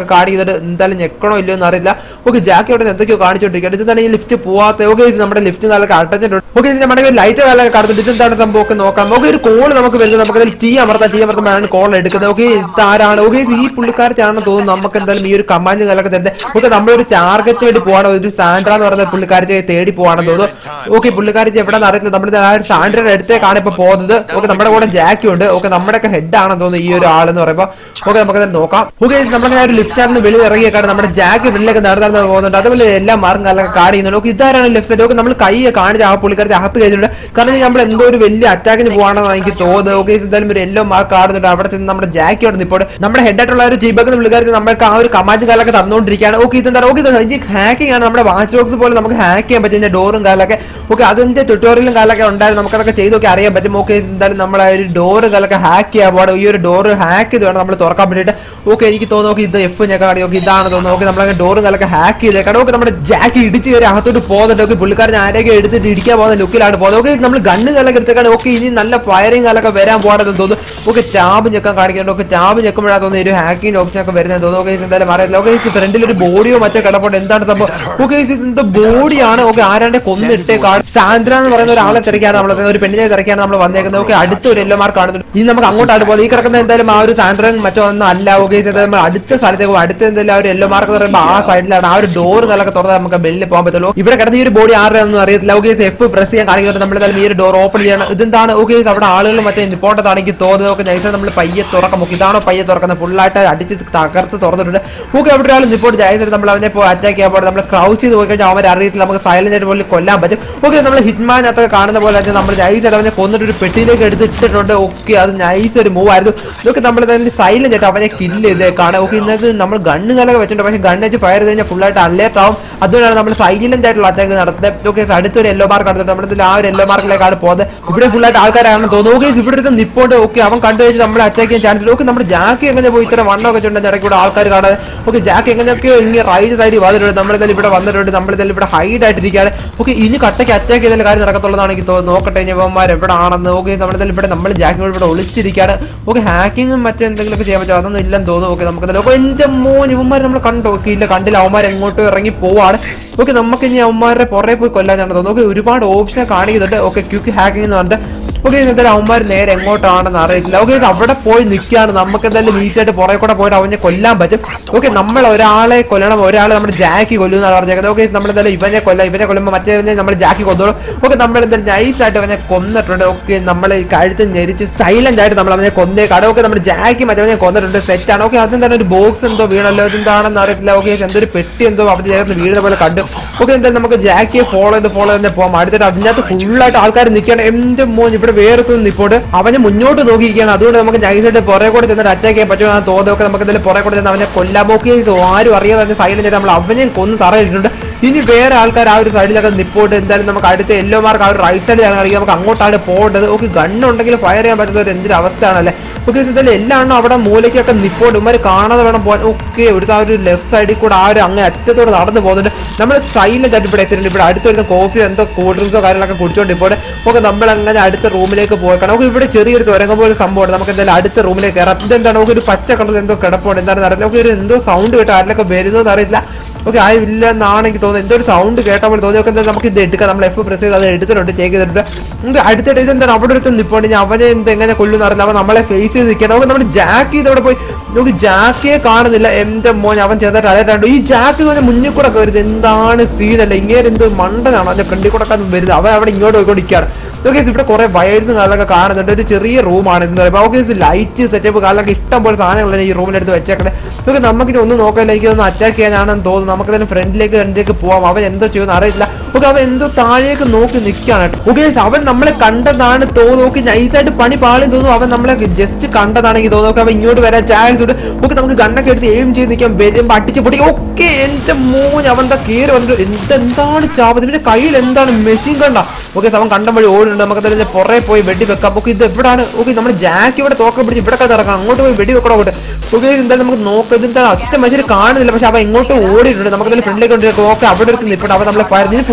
കാർഡ് ചെയ്തിട്ട് എന്തായാലും ഞെക്കണോ ഇല്ലയോ എന്ന് അറിയില്ല. ഓക്കെ ജാക്കി അവിടെ എന്തൊക്കെയോ കാണിച്ചോണ്ടിരിക്കുകയാണ്. ഇതെന്താണ് ഈ ലിഫ്റ്റ് പോവാത്ത? ഓക്കെ നമ്മുടെ ലിഫ്റ്റ് കാലൊക്കെ അടച്ചിട്ടുണ്ട്. ഓക്കെ നമ്മുടെ ലൈറ്റ് കാലൊക്കെ കടന്നിട്ട് ഇതെന്താണ് സംഭവം ഒക്കെ നോക്കാം. ഓക്കെ ഒരു കോൾ നമുക്ക് വരുന്നത് നമുക്ക് തീ അമർത്താം തീ അമർത്തുമ്പോഴാണ് കോൾ എടുക്കുന്നത്. ഓക്കെ ഇതാരാണ്? ഓക്കെ ഈ പുള്ളിക്കാരത്താണെന്ന് തോന്നുന്നു. നമുക്ക് എന്തായാലും ഈ ഒരു കമാൻഡ് കാലൊക്കെ തന്നെ ഓക്കെ നമ്മളൊരു ടാർഗറ്റ് വേണ്ടി പോവാണ്. ഒരു സാൻഡ്ര എന്ന് പറയുന്ന പുള്ളിക്കാരത്തെ തേടി പോവാണെന്ന് തോന്നുന്നു. ഓക്കെ പുള്ളിക്കാരത്തെ എവിടെ നിന്ന് അറിയത്തില്ല. നമ്മുടെ ആ ഒരു സാൻഡ്രയുടെ അടുത്തേക്കാണ് ഇപ്പൊ പോകുന്നത്. ഓക്കെ നമ്മുടെ കൂടെ ജാക്കി ഉണ്ട്. ഓക്കെ നമ്മുടെ ഒക്കെ ഹെഡ് ആണെന്ന് തോന്നുന്നു ഈ ഒരു ആളെന്ന് പറയുമ്പോൾ. ഓക്കെ നമുക്ക് നോക്കാം. ഓക്കെ നമ്മളങ്ങനെ ഒരു ലിഫ്റ്റ് ആണെന്ന് വെളിയിൽ ഇറങ്ങിയേക്കാണ്. നമ്മുടെ ജാക്കി വെളിയിലേക്ക് നടന്നു പോകുന്നുണ്ട്. അതുപോലെ എല്ലാ മാർഗം കാലൊക്കെ കാർഡ് ചെയ്യുന്നുണ്ട്. ഓക്കെ ഇതാരാണ് ലെഫ്റ്റ് സൈഡ്? ഓക്കെ നമ്മൾ കൈ കാണിച്ച് ആ പുള്ളിക്കാരത്തെ അകത്ത് കഴിഞ്ഞിട്ടുണ്ട്. കാരണം നമ്മൾ എന്തോ ഒരു വലിയ അറ്റാക്കിന് പോകണമെന്ന് എനിക്ക് തോന്നുന്നത്. ഓക്കെ എന്തായാലും ഒരു എല്ലോ മാർക്ക് കാണുന്നുണ്ട്. അവിടെ ചെന്ന് നമ്മുടെ ജാക്കി അവിടെ ഇപ്പോൾ നമ്മുടെ ഹെഡ് ആയിട്ടുള്ള ഒരു ജീബക്ക് പുള്ളിക്കാരത്തെ നമ്മൾക്ക് ആ ഒരു കമാൻഡ് കാലൊക്കെ തന്നുകൊണ്ടിരിക്കുകയാണ്. ഓക്കെ ഇതെന്താണ്? ഓക്കെ ഇത് ഹാക്കിംഗ് ആണ്. നമ്മുടെ വാച്ച് ബോക്സ് പോലെ നമുക്ക് ഹാക്ക് ചെയ്യാൻ പറ്റും ഡോറും കാലൊക്കെ. ഓക്കെ അതിന്റെ ട്യൂട്ടോറിയലും കാലൊക്കെ ഉണ്ടായിരുന്നു. നമുക്കതൊക്കെ ചെയ്തൊക്കെ അറിയാൻ പറ്റും. ഓക്കെ എന്തായാലും നമ്മൾ ആ ഒരു ഡോറ് കാലൊക്കെ ഹാക്ക് ചെയ്യാൻ പാടും. ഈ ഒരു ഡോറ് ഹാക്ക് ചെയ്ത് വേണം നമ്മൾ തുറക്കാൻ വേണ്ടിയിട്ട്. ഓക്കെ എനിക്ക് തോന്നുന്നു ഓക്കെ ഇത് എഫ് ഞാൻ കാണി. ഓക്കെ ഇതാണ് തോന്നുന്നു. ഓക്കെ നമ്മളെ ഡോറും കാലൊക്കെ ഹാക്ക് ചെയ്തേക്കാണ്. ഓക്കെ നമ്മുടെ ജാക്കി ഇടിച്ച് കയറി അകത്തോട്ട് പോകുന്നുണ്ട്. ഓക്കെ പുള്ളിക്കാരൻ ആരെയൊക്കെ എടുത്തിട്ട് ഇടിക്കാൻ പോകുന്ന ലുക്കിലാണ് പോകുന്നത്. ഓക്കെ നമ്മൾ ഗണ്ണ് കാലൊക്കെ എടുത്തേക്കാണ്. ഓക്കെ ഇനി നല്ല ഫയറിംഗ് കാലൊക്കെ വരാൻ പോകണമെന്ന് തോന്നുന്നു. ഓക്കെ ടാബ് ഞെക്കാൻ കാണിക്കുന്നുണ്ട്. ഓക്കെ ടാബ് ഞെക്കുമ്പോഴാണ് തോന്നുന്നു ഒരു ഹാക്കിംഗ് ഓപ്ഷൻ ഒക്കെ വരുന്നത് തോന്നുന്നു. ഓക്കെ എന്തായാലും അറിയില്ല. ഓക്കെ ഫ്രണ്ടിൽ ഒരു ബോഡിയോ മറ്റോ കിടപ്പുണ്ട്. എന്താണ് സംഭവം? ഓക്കെ ഇത് ബോഡിയാണ്. ഓക്കെ ആരാണ്ടെ കൊന്നിട്ടേ കാർഡ് സാന്ദ്ര എന്ന് പറയുന്ന ഒരാളെ തിരക്കാണ് നമ്മൾ ഒരു പെണ്ണിനെ തിരക്കാണ് നമ്മൾ വന്നേക്കുന്നത്. ഓക്കെ അടുത്തൊരു എല്ലോ മാർക്ക് കാണുന്നുണ്ട്. ഇനി നമുക്ക് അങ്ങോട്ടാണ് പോകുന്നത്. ഈ കിടക്കുന്ന എന്തായാലും ആ ഒരു സാന്ദ്രൻ മറ്റോ ഒന്നും അല്ല. ഓക്കെ നമ്മൾ അടുത്ത സ്ഥലത്തേക്ക് പോകും. അടുത്ത എന്തായാലും ആ ഒരു എല്ലോ മാർക്ക് എന്ന് പറയുമ്പോൾ ആ സൈഡിലാണ് ആ ഒരു ഡോർ നിലൊക്കെ തുറന്നാൽ നമുക്ക് ബെല്ലിൽ പോകാൻ പറ്റുള്ളൂ. ഇവിടെ കിടന്ന ഈ ഒരു ബോഡി ആരുടെ ഒന്നും അറിയത്തില്ല. ഓക്കെ എഫ് പ്രസ് ചെയ്യാൻ കാണിക്കുന്നത് നമ്മൾ ഈ ഒരു ഡോർ ഓപ്പൺ ചെയ്യണം. ഇതെന്താണ്? ഓക്കെ അവിടെ ആളുകൾ മറ്റേ ഇമ്പോർട്ടൻ്റ് ആണെങ്കിൽ തോന്നുന്നത്. ഓക്കെ നൈസാണ് നമ്മൾ പയ്യെ തുറക്കാം. ഓക്കെ ഇതാണോ പയ്യെ തുറക്കുന്നത്? ഫുള്ളായിട്ട് അടിച്ച് തകർത്ത് തുറന്നിട്ടുണ്ട്. ഓക്കെ അവിടെ ഒരാൾ ഇപ്പോൾ ജയിച്ചിട്ട് നമ്മൾ അവനെ ഇപ്പോൾ അറ്റാക്ക് ചെയ്യാൻ പാടും. നമ്മൾ ക്രൗച്ച് ചെയ്ത് പോയി കഴിഞ്ഞാൽ അവൻ അറിയത്തില്ല. നമുക്ക് സൈലന്റ് ആയിട്ട് പോലും കൊല്ലാൻ പറ്റും. ഓക്കെ നമ്മൾ ഹിറ്റ്മാനകത്തൊക്കെ കാണുന്ന പോലെ നമ്മൾ നൈസായിട്ട് അവനെ കൊന്നിട്ട് ഒരു പെട്ടിയിലേക്ക് എടുത്തിട്ടുണ്ട്. ഓക്കെ അത് നൈസ് ഒരു മൂവ് ആയിരുന്നു. ഇതൊക്കെ നമ്മൾ തന്നെ സൈലന്റ് ആയിട്ട് അവനെ കില്ല് ചെയ്തേക്കാണ്. ഓക്കെ ഇന്നത്തെ നമ്മൾ ഗണ്ണ് കാലൊക്കെ വെച്ചിട്ടുണ്ട്. പക്ഷേ ഗണ്ണ് വെച്ച് ഫയർ ചെയ്ത് കഴിഞ്ഞാൽ ഫുള്ളായിട്ട് അലേർട്ട് ആവും. അതുകൊണ്ടാണ് നമ്മൾ സൈലന്റ് ആയിട്ടുള്ള അറ്റാക്ക് നടത്തുന്നത്. ഓക്കെ അടുത്തൊരു യെല്ലോ മാർക്ക് നടത്തുന്നത്. നമ്മുടെ ആ ഒരു യെല്ലോ മാർക്കിലേക്കാണ് പോകുന്നത്. ഇവിടെ ഫുള്ളായിട്ട് ആൾക്കാരാണെന്ന് തോന്നുന്നു. ഓക്കെ ഇവിടെ ഒരു നിപ്പോണ്ട്. ഓക്കെ അവൻ കണ്ടു കഴിഞ്ഞാൽ നമ്മളെ അറ്റാക്ക് ചെയ്യാൻ ചാൻസ്. ഓക്കെ നമ്മുടെ ജാക്കി എങ്ങനെ പോയി ഇത്ര വണ്ണമൊക്കെ ചുണ്ടെന്ന് ഇടയ്ക്ക് കൂടെ ആൾക്കാർ കാണാതെ. ഓക്കെ ജാക്കി എങ്ങനെയൊക്കെയോ ഇങ്ങനെ റൈസ് സൈഡിൽ വന്നിട്ടുണ്ട്. നമ്മളിതെല്ലാം ഇവിടെ വന്നിട്ടുണ്ട്. നമ്മളിതെല്ലാം ഇവിടെ ഹൈഡ് ആയിട്ടിരിക്കുകയാണ്. ഓക്കെ ഇനി കട്ടയ്ക്ക് അറ്റാക്ക് ചെയ്താൽ കാര്യം നടക്കത്തുള്ളതാണ് എനിക്ക് തോന്നുന്നു. നോക്കട്ടെ ഇവന്മാർ എവിടെ ആണെന്ന്. ഓക്കെ നമ്മളിതെല്ലാം ഇവിടെ നമ്മൾ ജാക്കി ഇവിടെ ഒളിച്ചിരിക്കുകയാണ്. ഓക്കെ ഹാക്കിങ്ങും മറ്റെന്തെങ്കിലുമൊക്കെ ചെയ്യാൻ പറ്റുമോ? അതൊന്നും ഇല്ലെന്ന് തോന്നുന്നു. ഓക്കെ നമുക്ക് ഓക്കെ എന്റെ മോൻ ഇവന്മാർ നമ്മൾ കണ്ടു. ഓക്കെ ഇല്ല കണ്ടില്ല. അവന്മാർ എങ്ങോട്ടും ഇറങ്ങി പോവാണ്. ഓക്കെ നമുക്ക് ഇനി അവന്മാരുടെ പുറകെ പോയി കൊല്ലാനാണ് തോന്നുന്നു. ഓക്കെ ഒരുപാട് ഓപ്ഷൻ കാണിക്കുന്നുണ്ട്. ഓക്കെ ക്വിക്ക് ഹാക്കിംഗ് എന്ന് പറഞ്ഞിട്ട്. ഓക്കെ എന്തായാലും അവന്മാർ നേരെ എങ്ങോട്ടാണെന്ന് അറിയത്തില്ല. ഓക്കെ അവിടെ പോയി നിൽക്കുകയാണ്. നമുക്ക് എന്തായാലും ഈസിയായിട്ട് പുറകെ കൂടെ പോയിട്ട് അവനെ കൊല്ലാൻ പറ്റും. ഓക്കെ നമ്മൾ ഒരാളെ കൊല്ലണം. ഒരാളെ നമ്മുടെ ജാക്കി കൊല്ലുന്നതാണ് പറഞ്ഞേക്കുന്നത്. ഓക്കെ നമ്മളെന്തായാലും ഇവനെ കൊല്ലാം. ഇവനെ കൊല്ലുമ്പോൾ മറ്റേ നമ്മൾ ജാക്കി കൊന്നോളും. ഓക്കെ നമ്മളെന്തായാലും നൈസായിട്ട് അവനെ കൊന്നിട്ടുണ്ട്. ഓക്കെ നമ്മൾ കഴുത്ത് ഞെരിച്ച് സൈലന്റ് ആയിട്ട് നമ്മൾ അവനെ കൊന്നേക്കാണ്. ഓക്കെ നമ്മുടെ ജാക്കി മറ്റവനെ കൊന്നിട്ടുണ്ട്. സെറ്റാണ്. ഓക്കെ അതെന്താണ് ഒരു ബോക്സ് എന്തോ വീണല്ലോ. അതെന്താണെന്ന് അറിയത്തില്ല. ഓക്കെ എന്തോ ഒരു പെട്ടി എന്തോ അവന്റെ ചേർന്ന് വീഴുന്ന പോലെ കണ്ടു. ഓക്കെ എന്തായാലും നമുക്ക് ജാക്കിയെ ഫോളോ ചെയ്ത് ഫോളോ തന്നെ പോകാം. അടുത്തിട്ട് അതിനകത്ത് ഫുള്ളായിട്ട് ആൾക്കാർ നിൽക്കുകയാണ്. എന്റെ മോൻ ഇവിടെ വേറെ നിപ്പോട്ട് അവനെ മുന്നോട്ട് നോക്കിയിരിക്കുകയാണ്. അതുകൊണ്ട് നമുക്ക് നൈസായിട്ട് പുറകെ കൂടെ ചെന്നിട്ട് അറ്റാക്ക് ചെയ്യാൻ പറ്റുമെന്ന് തോന്നുന്നതൊക്കെ നമുക്ക് എന്തായാലും പുറകെ കൂടെ ചെന്ന് അവനെ കൊല്ലാൻ നോക്കിയോ ആരും അറിയാതെ സൈലന്റ് ആയിട്ട് നമ്മൾ അവനെയും കൊന്ന് തറയിട്ടുണ്ട്. ഇനി വേറെ ആൾക്കാർ ആ ഒരു സൈഡിലൊക്കെ നിപ്പോട്ട് എന്തായാലും നമുക്ക് അടുത്ത യെല്ലോ മാർക്ക് ആ ഒരു റൈറ്റ് സൈഡിലാണ് കളിക്കുക. നമുക്ക് അങ്ങോട്ടാണ് പോകേണ്ടത്. ഓക്കെ ഗണ്ണുണ്ടെങ്കിൽ ഫയർ ചെയ്യാൻ പറ്റുന്ന ഒരു എന്തൊരു അവസ്ഥയാണല്ലേ. ഓക്കെ എന്തായാലും എല്ലാം അവിടെ മൂലയ്ക്കൊക്കെ നിപ്പോട്ട് ഇവന്മാർ കാണാതെ വേണം പോകാൻ. ഓക്കെ ഒരു ആ ഒരു ലെഫ്റ്റ് സൈഡിൽ കൂടെ ആ ഒരു അങ്ങ് അറ്റത്തോടെ നടന്നു പോകുന്നുണ്ട്. നമ്മൾ സൈലന്റ് ആയിട്ട് ഇവിടെ എത്തിയിട്ടുണ്ട്. ഇവിടെ അടുത്ത് വരുന്ന കോഫിയോ എന്തോ കൂൾ ഡ്രിങ്ക്സോ കാര്യങ്ങളൊക്കെ കുടിച്ചോണ്ട് ഇപ്പോൾ ഓക്കെ നമ്മൾ അങ്ങനെ അടുത്ത റൂമിലേക്ക് പോയിക്കണം. നമുക്ക് ഇവിടെ ചെറിയൊരു തുരങ്കം പോലെ സംഭവമാണ്. നമുക്ക് എന്തായാലും അടുത്ത റൂമിലേക്ക് കയറാം. ഇതെന്താണ്? നമുക്ക് ഒരു പച്ച കളറിൽ എന്തോ കിടപ്പുണ്ട്. എന്താണെന്ന് അറിയില്ല. നമുക്ക് ഒരു എന്തോ സൗണ്ട് കേട്ടോ ആരിലൊക്കെ വരുന്നതെന്ന് അറിയില്ല. ഓക്കെ ആ ഇല്ല എന്നാണ് എനിക്ക് തോന്നുന്നത്. എന്തോ ഒരു സൗണ്ട് കേട്ടാൽ പോലെ തോന്നി. ഒക്കെ എന്താ നമുക്ക് ഇത് എടുക്കാം. നമ്മൾ എഫ് പ്രസ് ചെയ്ത് അത് എടുത്തിട്ടുണ്ട്. ചെക്ക് ചെയ്തിട്ടുണ്ട്. നമുക്ക് അടുത്തിട്ട് ഇതെന്താണ് അവിടെ ഒരു നിപ്പോണ്ട്. ഞാൻ അവനെ എന്ത് എങ്ങനെ കൊല്ലുന്ന അറിയില്ല. അവൻ നമ്മളെ ഫേസ് ചെയ്ത് നിൽക്കണം. നമുക്ക് നമ്മുടെ ജാക്കി ഇതവിടെ പോയി നമുക്ക് ജാക്കിയെ കാണുന്നില്ല. എന്റെ മോൻ അവൻ ചെറുതായിട്ട് അലർട്ടുണ്ട്. ഈ ജാക്കി അവന്റെ മുന്നിൽ കൂടെ ഒക്കെ വരുന്നത് എന്താണ് സീനല്ല. ഇങ്ങനെ എന്തോ മണ്ടനാണ് അവന്റെ ഫ്രണ്ടിൽ കൂടെ ഒക്കെ വരുന്നത്. അവൻ അവിടെ ഇങ്ങോട്ട് പോയിക്കൊണ്ടിരിക്കുകയാണ്. ഓക്കെ ഇവിടെ കുറെ വയേഴ്സും കാലൊക്കെ കാണുന്നുണ്ട്. ഒരു ചെറിയ റൂമാണ് എന്ന് പറയുമ്പോൾ. ഓക്കെ ലൈറ്റ് സെറ്റപ്പ് കാലൊക്കെ ഇഷ്ടം പോലെ സാധനങ്ങളാണ് ഈ റൂമിലെടുത്ത് വെച്ചേക്കണേ. ഓക്കെ നമുക്കിത് ഒന്നും നോക്കാനില്ല. എനിക്ക് ഒന്ന് അറ്റാക്ക് ചെയ്യാനാണെന്ന് തോന്നുന്നു. നമുക്ക് തന്നെ ഫ്രണ്ടിലേക്ക് ഫ്രണ്ടിലേക്ക് പോവാം. അവൻ എന്തോ ചെയ്യുമെന്ന് അറിയില്ല. ഓക്കെ അവൻ എന്തോ താഴേക്ക് നോക്കി നിൽക്കുകയാണ്. ഓക്കെ അവൻ നമ്മളെ കണ്ടതാണ് തോന്നുന്നു. ഓക്കെ നൈസായിട്ട് പണി പാളിയും തോന്നുന്നു. അവൻ നമ്മളെ ജസ്റ്റ് കണ്ടതാണെങ്കിൽ തോന്നുന്നു. ഓക്കെ അവൻ ഇങ്ങോട്ട് വരാൻ ചാൻസ് ഉണ്ട്. ഓക്കെ നമുക്ക് ഗണ്ണൊക്കെ എടുത്ത് എയിം ചെയ്ത് നിൽക്കാൻ വരുമ്പോൾ അടിച്ച് പൊടി. ഓക്കെ എന്റെ മോൻ അവൻ്റെ കയറി വന്നിട്ട് എന്തെന്താണ് ചാപത്. ഇതിന്റെ കയ്യിൽ എന്താണ് മെഷീൻ കണ്ട. ഓക്കെ അവൻ കണ്ട വഴി ഓടുന്നുണ്ട്. നമുക്ക് തന്നെ പുറകെ പോയി വെടി വെക്കാം. ഓക്കെ ഇത് എവിടാണ്? ഓക്കെ നമ്മുടെ ജാക്കി ഇവിടെ തോക്കം പിടിച്ച് ഇവിടെ ഇറക്കാം. അങ്ങോട്ട് പോയി വെടി വെക്കണം. അങ്ങോട്ട് ഓക്കെ എന്തായാലും നമുക്ക് നോക്കാം. ഇതെന്താണ് ഒറ്റ മനുഷ്യർ കാണുന്നില്ല. പക്ഷെ അവൻ ഇങ്ങോട്ട് ഓടിയിട്ടുണ്ട്. നമുക്ക് തന്നെ ഫ്രണ്ടിലേക്ക് കൊണ്ടിരിക്കും. ഓക്കെ അവിടെ എടുത്ത് നിൽപ്പുണ്ട്. അവൻ നമ്മളെ ഫയർ ഇതിന്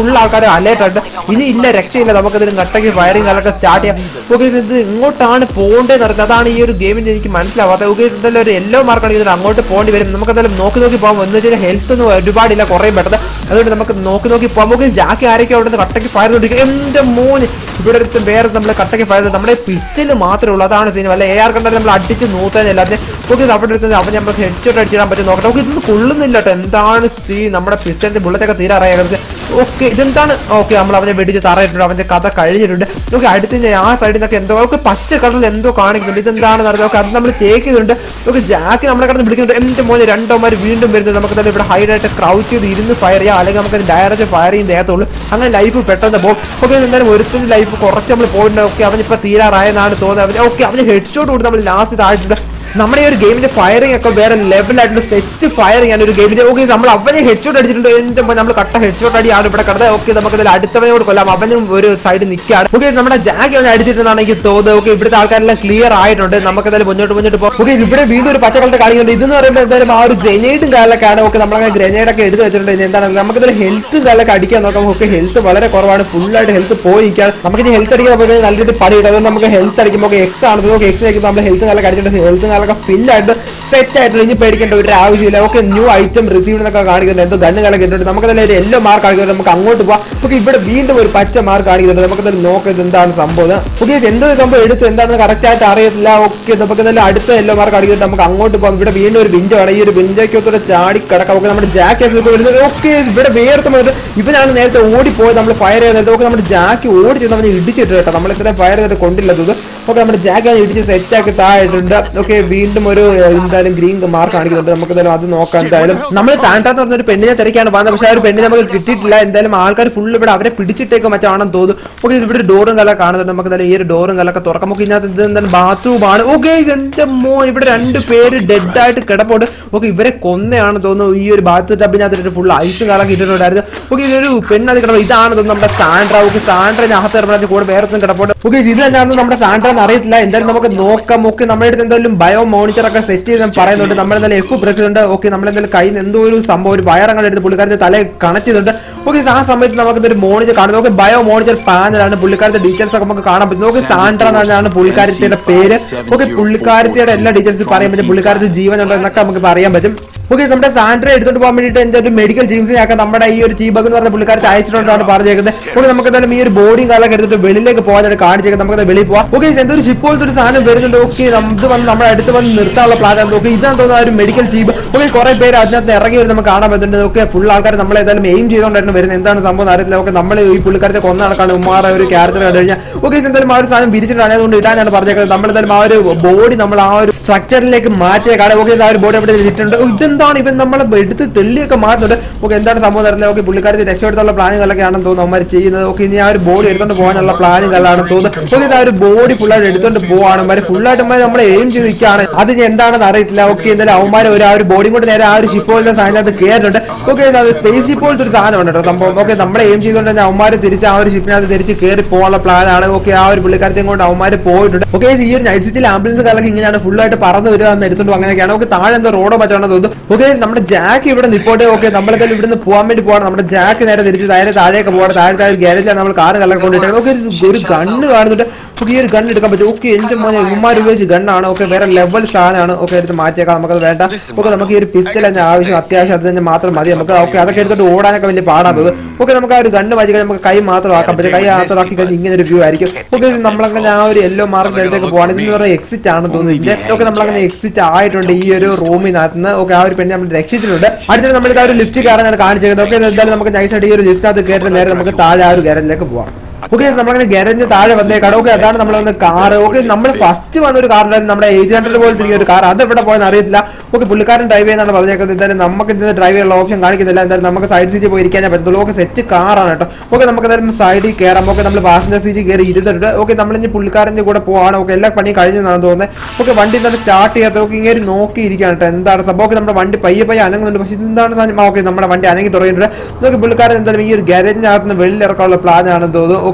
ഫുൾ ആൾക്കാർ അലേർട്ട് ആയിട്ട് ഇനി ഇല്ല രക്ഷയില്ല, നമുക്കതിന് കട്ടയ്ക്ക് ഫയറിങ് അതൊക്കെ സ്റ്റാർട്ട് ചെയ്യാം. ഓക്കെ ഇത് ഇങ്ങോട്ടാണ് പോകേണ്ടത് നടക്കുന്നത്, അതാണ് ഈ ഒരു ഗെയിമിന് എനിക്ക് മനസ്സിലാവാത്തത്. ഓക്കെ എന്തായാലും ഒരു യെല്ലോ മാർക്കാണെങ്കിൽ ഇതിന് അങ്ങോട്ട് പോകേണ്ടി വരും. നമുക്ക് എന്തായാലും നോക്കി നോക്കി പോകാം, എന്ന് വെച്ചാൽ ഹെൽത്ത് ഒന്നും ഒരുപാടില്ല, കുറേ പെട്ടത്, അതുകൊണ്ട് നമുക്ക് നോക്കി നോക്കി പോകാം. ഓക്കെ ജാക്കി ആരൊക്കെ അവിടെ നിന്ന് കട്ടയ്ക്ക് ഫയർ ചെയ്തിരിക്കും. എന്റെ മോന് ഇവിടെ അടുത്ത് വേറെ നമ്മൾ കട്ടയ്ക്ക് ഫയർ ചെയ്ത് നമ്മുടെ പിസ്റ്റൽ മാത്രമേ ഉള്ളൂ, അതാണ് സീൻ. അല്ല എ ആർ കണ്ടാൽ നമ്മൾ അടിച്ച് നൂത്താനില്ല. അത് ഓക്കെ അവിടെ എടുത്തത് അവൻ നമുക്ക് ഹെഡ് ഷോട്ട് അടിച്ചിടാൻ പറ്റും നോക്കട്ടെ. ഓക്കെ ഇതൊന്നും കൊള്ളുന്നില്ല കേട്ടോ, എന്താണ് സീൻ, നമ്മുടെ പിസ്റ്റലിന്റെ ബുള്ളറ്റൊക്കെ തീരാറായത്. ഓക്കെ ഇതെന്താണ്, ഓക്കെ നമ്മൾ അവനെ വെടിച്ച് തറയിട്ടുണ്ട്, അവന്റെ കഥ കഴിഞ്ഞിട്ടുണ്ട്. ഓക്കെ അടുത്ത് ആ സൈഡിൽ നിന്നൊക്കെ എന്തോ ഓക്കെ പച്ച കളറിൽ എന്തോ കാണിക്കുന്നുണ്ട്, ഇതെന്താണെന്ന് അറിയാം. ഓക്കെ അത് നമ്മൾ ചേക്ക് ചെയ്തിട്ടുണ്ട്. ഓക്കെ ജാക്കി നമ്മളെ കടന്ന് വിളിക്കുന്നുണ്ട്. എന്റെ മോനെ രണ്ടോമാർ വീണ്ടും വരുന്നത്, നമുക്ക് തന്നെ ഇവിടെ ഹൈഡായിട്ട് ക്രൗച്ച് ചെയ്ത് ഇരുന്ന് ഫയർ ചെയ്യാം, അല്ലെങ്കിൽ നമുക്ക് ഡയറക്റ്റ് ഫയർ ചെയ്യും ദേഹത്തുള്ളൂ, അങ്ങനെ ലൈഫ് പെട്ടെന്ന് പോകും. ഓക്കെ എന്തായാലും ഒരുത്തിന്റെ ലൈഫ് കുറച്ച് നമ്മൾ പോയിട്ടുണ്ട്. ഓക്കെ അവനിപ്പോൾ തീരാറായെന്നാണ് തോന്നുന്നത്. ഓക്കെ അവന് ഹെഡ് ഷോട്ട് കൊടുത്ത് നമ്മൾ ലാസ്റ്റ് താഴ്ത്തിട്ടുണ്ട്. നമ്മുടെ ഈ ഒരു ഗെയിമിന്റെ ഫയറിംഗ് ഒക്കെ വേറെ ലെവലായിട്ടുള്ള സെറ്റ് ഫയറിംഗ് ആണ് ഒരു ഗെയിമിന്റെ. ഓക്കെ നമ്മൾ അവനെ ഹെഡ് ഷോട്ട് അടിച്ചിട്ടുണ്ട്, എന്റെ നമ്മൾ കട്ട ഹെഡ് ഷോട്ട് അടിയാണ് ഇവിടെ കിടന്നത്. ഓക്കെ നമുക്ക് ഇതിൽ അടുത്തവനോട് കൊല്ലാം, അവനും ഒരു സൈഡ് നിൽക്കുകയാണ്. ഓക്കെ നമ്മുടെ ജാക്കി അവനെ അടിച്ചിട്ടുണ്ടെന്നാണ് എനിക്ക് തോന്നുന്നത്. ഓക്കെ ഇവിടുത്തെ ആൾക്കാരെല്ലാം ക്ലിയർ ആയിട്ടുണ്ട്, നമുക്ക് എന്തായാലും മുന്നോട്ട് മുന്നോട്ട് പോകും. ഓക്കെ ഇവിടെ വീണ്ടും ഒരു പച്ചക്കളത്തെ കാണിക്കുന്നുണ്ട്. ഇതെന്ന് പറയുമ്പോൾ എന്തായാലും ആ ഒരു ഗ്രനേഡും കാലൊക്കെയാണ്. ഓക്കെ നമ്മളങ്ങനെ ഗ്രനേഡ് ഒക്കെ എടുത്ത് വെച്ചിട്ടുണ്ട്. എന്താണ് നമുക്ക് ഇതിൽ ഹെൽത്ത് കാലൊക്കെ അടിക്കാൻ നോക്കാം. ഓക്കെ ഹെൽത്ത് വളരെ കുറവാണ്, ഫുള്ളായിട്ട് ഹെൽത്ത് പോയിരിക്കാൻ. നമുക്ക് ഇനി ഹെൽത്ത് അടിക്കാൻ പോകുന്നത് നല്ല രീതിയിൽ പണി കിട്ടും, അതുകൊണ്ട് നമുക്ക് ഹെൽത്ത് അടിക്കുമ്പോൾ എക്സ് ആണ്. ഓക്കെ എക്സ് അടിക്കുമ്പോൾ നമ്മൾ ഹെൽത്ത് കാലൊക്കെ അടിച്ചിട്ടുണ്ട്, ഹെൽത്ത് കാലൊക്കെ ഫില്ലായിട്ട് സെറ്റ് ആയിട്ട് ഇനി പേടിക്കേണ്ട ഒരു ആവശ്യമില്ല. ഓക്കെ ന്യൂ ഐറ്റം റിസീവ് എന്നൊക്കെ കാണിക്കുന്നുണ്ട്, എന്തോ ഗണ്ണ് കാലം കിട്ടുന്നുണ്ട്. നമുക്ക് തന്നെ ഒരു യെല്ലോ മാർക്ക് കാണിക്കുന്നുണ്ട്, നമുക്ക് അങ്ങോട്ട് പോകാം. ഓക്കെ ഇവിടെ വീണ്ടും ഒരു പച്ച മാർക്ക് കാണിക്കുന്നുണ്ട്, നമുക്ക് തന്നെ നോക്കുന്നത് എന്താണ് സംഭവം. ഓക്കെ എന്തോ ഒരു സംഭവം എടുത്ത് എന്താണെന്ന് കറക്റ്റ് ആയിട്ട് അറിയത്തില്ല. ഓക്കെ നമുക്ക് തന്നെ അടുത്ത യെല്ലോ മാർക്ക് കാണിക്കുന്നുണ്ട്, നമുക്ക് അങ്ങോട്ട് പോകാം. ഇവിടെ വീണ്ടും ഒരു ബിഞ്ചോ ആണ്, ഈ ഒരു ബിഞ്ചൊക്കെ ചാടി കിടക്കാം. ഓക്കെ നമ്മുടെ ജാക്കി വരുന്നത്. ഓക്കെ ഇവിടെ വേർത്ത് വന്നിട്ട് ഇവനാണ് നേരത്തെ ഓടിപ്പോയത്, നമ്മൾ ഫയർ ചെയ്തത്. ഓക്കെ നമ്മുടെ ജാക്കി ഓടിച്ച് നമ്മൾ ഇടിച്ചിട്ട് കേട്ടോ, നമ്മൾ ഇത്രയും ഫയർ ചെയ്തിട്ട് കൊണ്ടില്ലത്. ഓക്കെ നമ്മുടെ ജാക്കി ഇടിച്ച് സെറ്റാക്കി താഴെയിട്ടുണ്ട്. ഓക്കെ വീണ്ടും ഒരു എന്തായാലും ഗ്രീൻ മാർക്ക് കാണിക്കുന്നുണ്ട്, നമുക്ക് എന്തായാലും അത് നോക്കാം. എന്തായാലും നമ്മൾ സാന്റ എന്ന് പറഞ്ഞൊരു പെണ്ണിനെ തിരക്കാണ് പോകുന്നത്, പക്ഷേ ആ ഒരു പെണ്ണിനെ നമുക്ക് കിട്ടിയിട്ടില്ല. എന്തായാലും ആൾക്കാർ ഫുൾ ഇവിടെ അവരെ പിടിച്ചിട്ടേക്ക് മറ്റാണെന്ന് തോന്നുന്നു. ഓക്കെ ഇവിടെ ഒരു ഡോറും കല കാണുന്നുണ്ട്, നമുക്ക് എന്തായാലും ഈ ഒരു ഡോറും കലൊക്കെ തുറക്കാം. നമുക്ക് ഇതിനകത്ത് ഇത് എന്താണ് ബാത്റൂം ആണ്. ഓക്കെ എന്റെ മോ ഇവിടെ രണ്ട് പേര് ഡെഡ് ആയിട്ട് കിടപ്പുണ്ട്. ഓക്കെ ഇവരെ കൊന്നയാണ് തോന്നുന്നു. ഈ ഒരു ബാത്ത് ടബിനകത്ത് ഫുൾ ഐസ് കാലൊക്കെ ഇട്ടിട്ടുണ്ടായിരുന്നു. ഓക്കെ ഇതൊരു പെണ്ണത് കിടപ്പ്, ഇതാണ് തോന്നുന്നു നമ്മുടെ സാൻഡ്ര. ഓക്കെ സാൻഡ്രന് അകത്ത് കിടപ്പുണ്ട്, കൂടെ വേറെ ഒന്നും കിടപ്പുണ്ട്. ഓക്കെ ഇത് തന്നെയാണെന്ന് നമ്മുടെ സാൻഡ്ര എന്ന് അറിയത്തില്ല, എന്തായാലും നമുക്ക് നോക്കാം. ഓക്കെ നമ്മുടെ അടുത്ത് എന്തായാലും ബയോ മോണിറ്റർ ഒക്കെ സെറ്റ് ചെയ്ത് പറയുന്നുണ്ട്. നമ്മളെന്തായാലും എഫ് പ്രസിഡന്റ്. ഓക്കെ നമ്മളെന്തായാലും കയ്യിൽ നിന്ന് എന്തോ ഒരു സംഭവം ഒരു വയറങ്ങനെ എടുത്ത് പുള്ളിക്കാരത്തെ തല കണച്ചിട്ടുണ്ട്. ഓക്കെ ആ സമയത്ത് നമുക്ക് ഒരു മോണിറ്റർ കാണുന്നത്. ഓക്കെ ബയോ മോണിറ്റർ പാനലാണ്, പുള്ളിക്കാരത്തെ ഡീറ്റെയിൽസ് ഒക്കെ നമുക്ക് കാണാൻ പറ്റും. ഓക്കെ സാൻഡ്ര എന്നാണ് പുള്ളിക്കാരത്തിയുടെ പേര്. ഓക്കെ പുള്ളിക്കാരത്തിയുടെ എല്ലാ ഡീറ്റെയിൽസ് പറയാൻ പറ്റും, പുള്ളിക്കാരത്തി ജീവനുണ്ടോ എന്നൊക്കെ നമുക്ക് പറയാൻ പറ്റും. ഓക്കെ നമ്മുടെ സാൻഡ്ര എടുത്തോണ്ട് പോകാൻ വേണ്ടിയിട്ട് എന്തായാലും മെഡിക്കൽ ജീവൻസിനൊക്കെ നമ്മുടെ ഈ ഒരു ചീബഗ് എന്ന് പറഞ്ഞ പുള്ളിക്കാരത്തെ അയച്ചിട്ടുണ്ടെന്നാണ് പറഞ്ഞേക്കുന്നത്. ഓക്കെ നമുക്ക് എന്തായാലും ഈ ഒരു ബോഡിയും കാലൊക്കെ എടുത്തിട്ട് വെളിയിലേക്ക് പോകാനായിട്ട് കാണിച്ചേക്കുന്നത്, നമുക്ക് വെളിയിൽ പോകാം. ഓക്കെ എന്തൊരു ഷിപ്പ് പോലത്തെ ഒരു സാധനം വരുന്നുണ്ട്. ഓക്കെ ഇത് വന്ന് നമ്മുടെ അടുത്ത് വന്ന് നിർത്താനുള്ള പ്ലാൻ ആണ്. ഓക്കെ ഇതാണ് തോന്നുന്ന ഒരു മെഡിക്കൽ ജീബ്. ഓക്കെ കുറെ പേര് അതിനകത്ത് ഇറങ്ങി വരും, നമുക്ക് കാണാൻ പറ്റുന്നുണ്ട്. ഓക്കെ ഫുൾ ആൾക്കാർ നമ്മളെ ഏതായാലും എയിം ചെയ്തുകൊണ്ടായിരുന്നു വരുന്നത്, എന്താണ് സംഭവം അറിയത്തില്ല. ഓക്കെ നമ്മൾ ഈ പുള്ളിക്കാരത്തെ കൊന്ന നടക്കാണ് ഉമ്മാറ ഒരു ക്യാരക്ടർ കണ്ടു കഴിഞ്ഞാൽ. ഓക്കെ എന്തായാലും ആ ഒരു സാധനം വിരിച്ചിട്ട് അതുകൊണ്ട് ഇടാനാണ് പറഞ്ഞേക്കുന്നത്. നമ്മളെന്തായാലും ആ ഒരു ബോഡി നമ്മൾ ആ ഒരു സ്ട്രക്ചറിലേക്ക് മാറ്റിയേക്കാണ്. ഓക്കെ ആ ഒരു ബോഡി അവിടെ ഇട്ടിട്ടുണ്ട്. ഇതെന്താണ് ഇവൻ നമ്മളെ എടുത്ത് തെല്ലിയൊക്കെ മാറ്റുന്നുണ്ട്. ഓക്കെ എന്താണ് സംഭവം അറിയില്ല. ഓക്കെ പുള്ളിക്കാരത്തെ രക്ഷപ്പെടുത്തുള്ള പ്ലാനുകളൊക്കെ ആണെന്ന് തോന്നുന്നു അവന്മാർ ചെയ്യുന്നത്. ഓക്കെ ഇനി ആ ഒരു ബോഡി എടുത്തോണ്ട് പോകാനുള്ള പ്ലാനുകളാണെന്ന് തോന്നുന്നു. ഓക്കെ ആ ഒരു ബോഡി ഫുള്ളായിട്ട് എടുത്തോണ്ട് പോവാണ് അവന്മാർ, ഫുള്ളായിട്ട് നമ്മൾ എയിം ചെയ്ത് നിൽക്കുകയാണ്. അത് എന്താണെന്ന് അറിയത്തില്ല. ഓക്കെ എന്തായാലും അവന്മാർ ഒരു ആ ഒരു ബോഡി കൊണ്ട് നേരെ ആ ഒരു ഷിപ്പ് പോലത്തെ സാധനത്ത് കയറുന്നുണ്ട്. ഓക്കെ അത് സ്പേസ് ഷിപ്പ് പോലത്തെ ഒരു സാധനമാണ് കേട്ടോ സംഭവം. ഓക്കെ നമ്മളെ എയിം ചെയ്തുകൊണ്ട് തന്നെ അവന്മാർ തിരിച്ച് ആ ഒരു ഷിപ്പിനകത്ത് തിരിച്ച് കയറി പോകാനുള്ള പ്ലാനാണ്. ഓക്കെ ആ ഒരു പുള്ളിക്കാരത്തെയും കൊണ്ട് അവന്മാർ പോയിട്ടുണ്ട്. ഓക്കെ ഈ ഒരു നൈറ്റ് സിറ്റിയിൽ ആംബുലൻസ് കാലൊക്കെ ഇങ്ങനെയാണ് ഫുള്ളായിട്ട് പറന്ന് വരിക എന്ന് എടുത്തോണ്ട് അങ്ങനെയൊക്കെയാണ്. ഓക്കെ താഴെ എന്തോ റോഡോ പറ്റാണെന്ന് തോന്നുന്നു. ഓക്കെ നമ്മുടെ ജാക്ക് ഇവിടെ നിപ്പോട്ടെ. ഓക്കെ നമ്മളെന്തായാലും ഇവിടുന്ന് പോകാൻ വേണ്ടി പോകണം. നമ്മുടെ ജാക്ക് നേരെ തിരിച്ച് താഴെ താഴേക്ക് പോകണം. താഴെ താഴെ ഗ്യാരേജിലാണ് നമ്മൾ കാറ് കല്ലൊക്കെ കൊണ്ടിട്ട്. ഓക്കെ ഒരു ഗണ്ണ് കാണുന്നുണ്ട്. ഓക്കെ ഈ ഒരു ഗണ്ണ് എടുക്കാൻ പറ്റും. ഓക്കെ എന്റെ മോനെ ഉമ്മാർ ഉപയോഗിച്ച് ഗണ്ണാണ്. ഓക്കെ വേറെ ലെവൽ സാധനമാണ്. ഓക്കെ എടുത്ത് മാറ്റിയേക്കാം, നമുക്കത് വേണ്ട. ഓക്കെ നമുക്ക് ഈ ഒരു പിസ്റ്റൽ തന്നെ ആവശ്യം, അത്യാവശ്യം അത് തന്നെ മാത്രം മതി നമുക്ക്. ഓക്കെ അതൊക്കെ എടുത്തിട്ട് ഓടാനൊക്കെ വലിയ പാടാത്തത്. ഓക്കെ നമുക്ക് ആ ഒരു ഗണ്ണ് മാറ്റി നമുക്ക് കൈ മാത്രം ആക്കാൻ പറ്റും. കൈ മാത്രം ആക്കി കഴിഞ്ഞാൽ ഇങ്ങനെ ഒരു വ്യൂ ആയിരിക്കും. ഓക്കെ നമ്മളങ്ങനെ ആ ഒരു യെല്ലോ മാർക്ക് അടുത്തേക്ക് പോകണം. ഇതെന്ന് പറഞ്ഞാൽ എക്സിറ്റ് ആണ് തോന്നുന്നില്ല. ഓക്കെ നമ്മളങ്ങനെ എക്സിറ്റ് ആയിട്ടുണ്ട് ഈ ഒരു റൂമിനകത്ത്. ഓക്കെ ആ ഒരു പെണ്ണെ നമ്മൾ രക്ഷിച്ചിട്ടുണ്ട്. അടുത്തിട്ട് നമ്മൾ ആ ഒരു ലിഫ്റ്റ് കയറാനാണ് കാണിച്ചത്. ഓക്കെ എന്തായാലും നമുക്ക് നൈസായിട്ട് ഈ ഒരു ലിഫ്റ്റിനകത്ത് കയറി നേരെ നമുക്ക് താഴെ ആ ഒരു ഗ്യാരേജിലേക്ക് പോവാം. ഓക്കെ നമ്മളങ്ങനെ ഗാരേജിന് താഴെ വന്നേക്കാണ്. ഓക്കെ അതാണ് നമ്മൾ വന്ന കാറ്. ഓക്കെ നമ്മൾ ഫസ്റ്റ് വന്നൊരു കാറുണ്ടായിരുന്നു നമ്മുടെ എയ്റ്റ് ഹൺഡ്രഡ് പോലത്തെ ഒരു കാർ, അത് എവിടെ പോയെന്ന് അറിയത്തില്ല. ഓക്കെ പുള്ളിക്കാരൻ ഡ്രൈവ് ചെയ്യുന്നതാണ് പറഞ്ഞേക്കുന്നത്. എന്തായാലും നമുക്ക് ഇതിന് ഡ്രൈവ് ചെയ്യാനുള്ള ഓപ്ഷൻ കാണിക്കുന്നില്ല. എന്തായാലും നമുക്ക് സൈഡ് സീറ്റ് പോയി ഇരിക്കാനേ പറ്റത്തുള്ളൂ. ഓക്കെ സെറ്റ് കാറാണ് കേട്ടോ. ഓക്കെ നമുക്ക് എന്തായാലും സൈഡിൽ കയറാം. ഓക്കെ നമ്മൾ പാസഞ്ചർ സീറ്റ് കയറി ഇരുന്നിട്ട് ഓക്കെ നമ്മളിഞ്ഞ് പുള്ളിക്കാരൻ്റെ കൂടെ പോവാണ്. ഓക്കെ എല്ലാ പണിയും കഴിഞ്ഞെന്നാണ് തോന്നുന്നത്. ഓക്കെ വണ്ടി എന്തായാലും സ്റ്റാർട്ട് ചെയ്യാത്ത. ഓക്കെ ഇങ്ങനെ നോക്കിയിരിക്കുകയാണ് കേട്ടോ എന്താണ് സംഭവം. ഓക്കെ നമ്മുടെ വണ്ടി പയ്യെ പയ്യെ അനങ്ങുന്നുണ്ട്, പക്ഷേ ഇതെന്താണ് സാധനം. ഓക്കെ നമ്മുടെ വണ്ടി അനങ്ങി തുടങ്ങിയിട്ടുണ്ട്. ഓക്കെ പുള്ളിക്കാരൻ എന്തായാലും ഈ ഒരു ഗാരേജിനകത്ത് നിന്ന് വെളിയിൽ ഇറക്കാനുള്ള പ്ലാൻ ആണെന്ന് തോന്നുന്നു.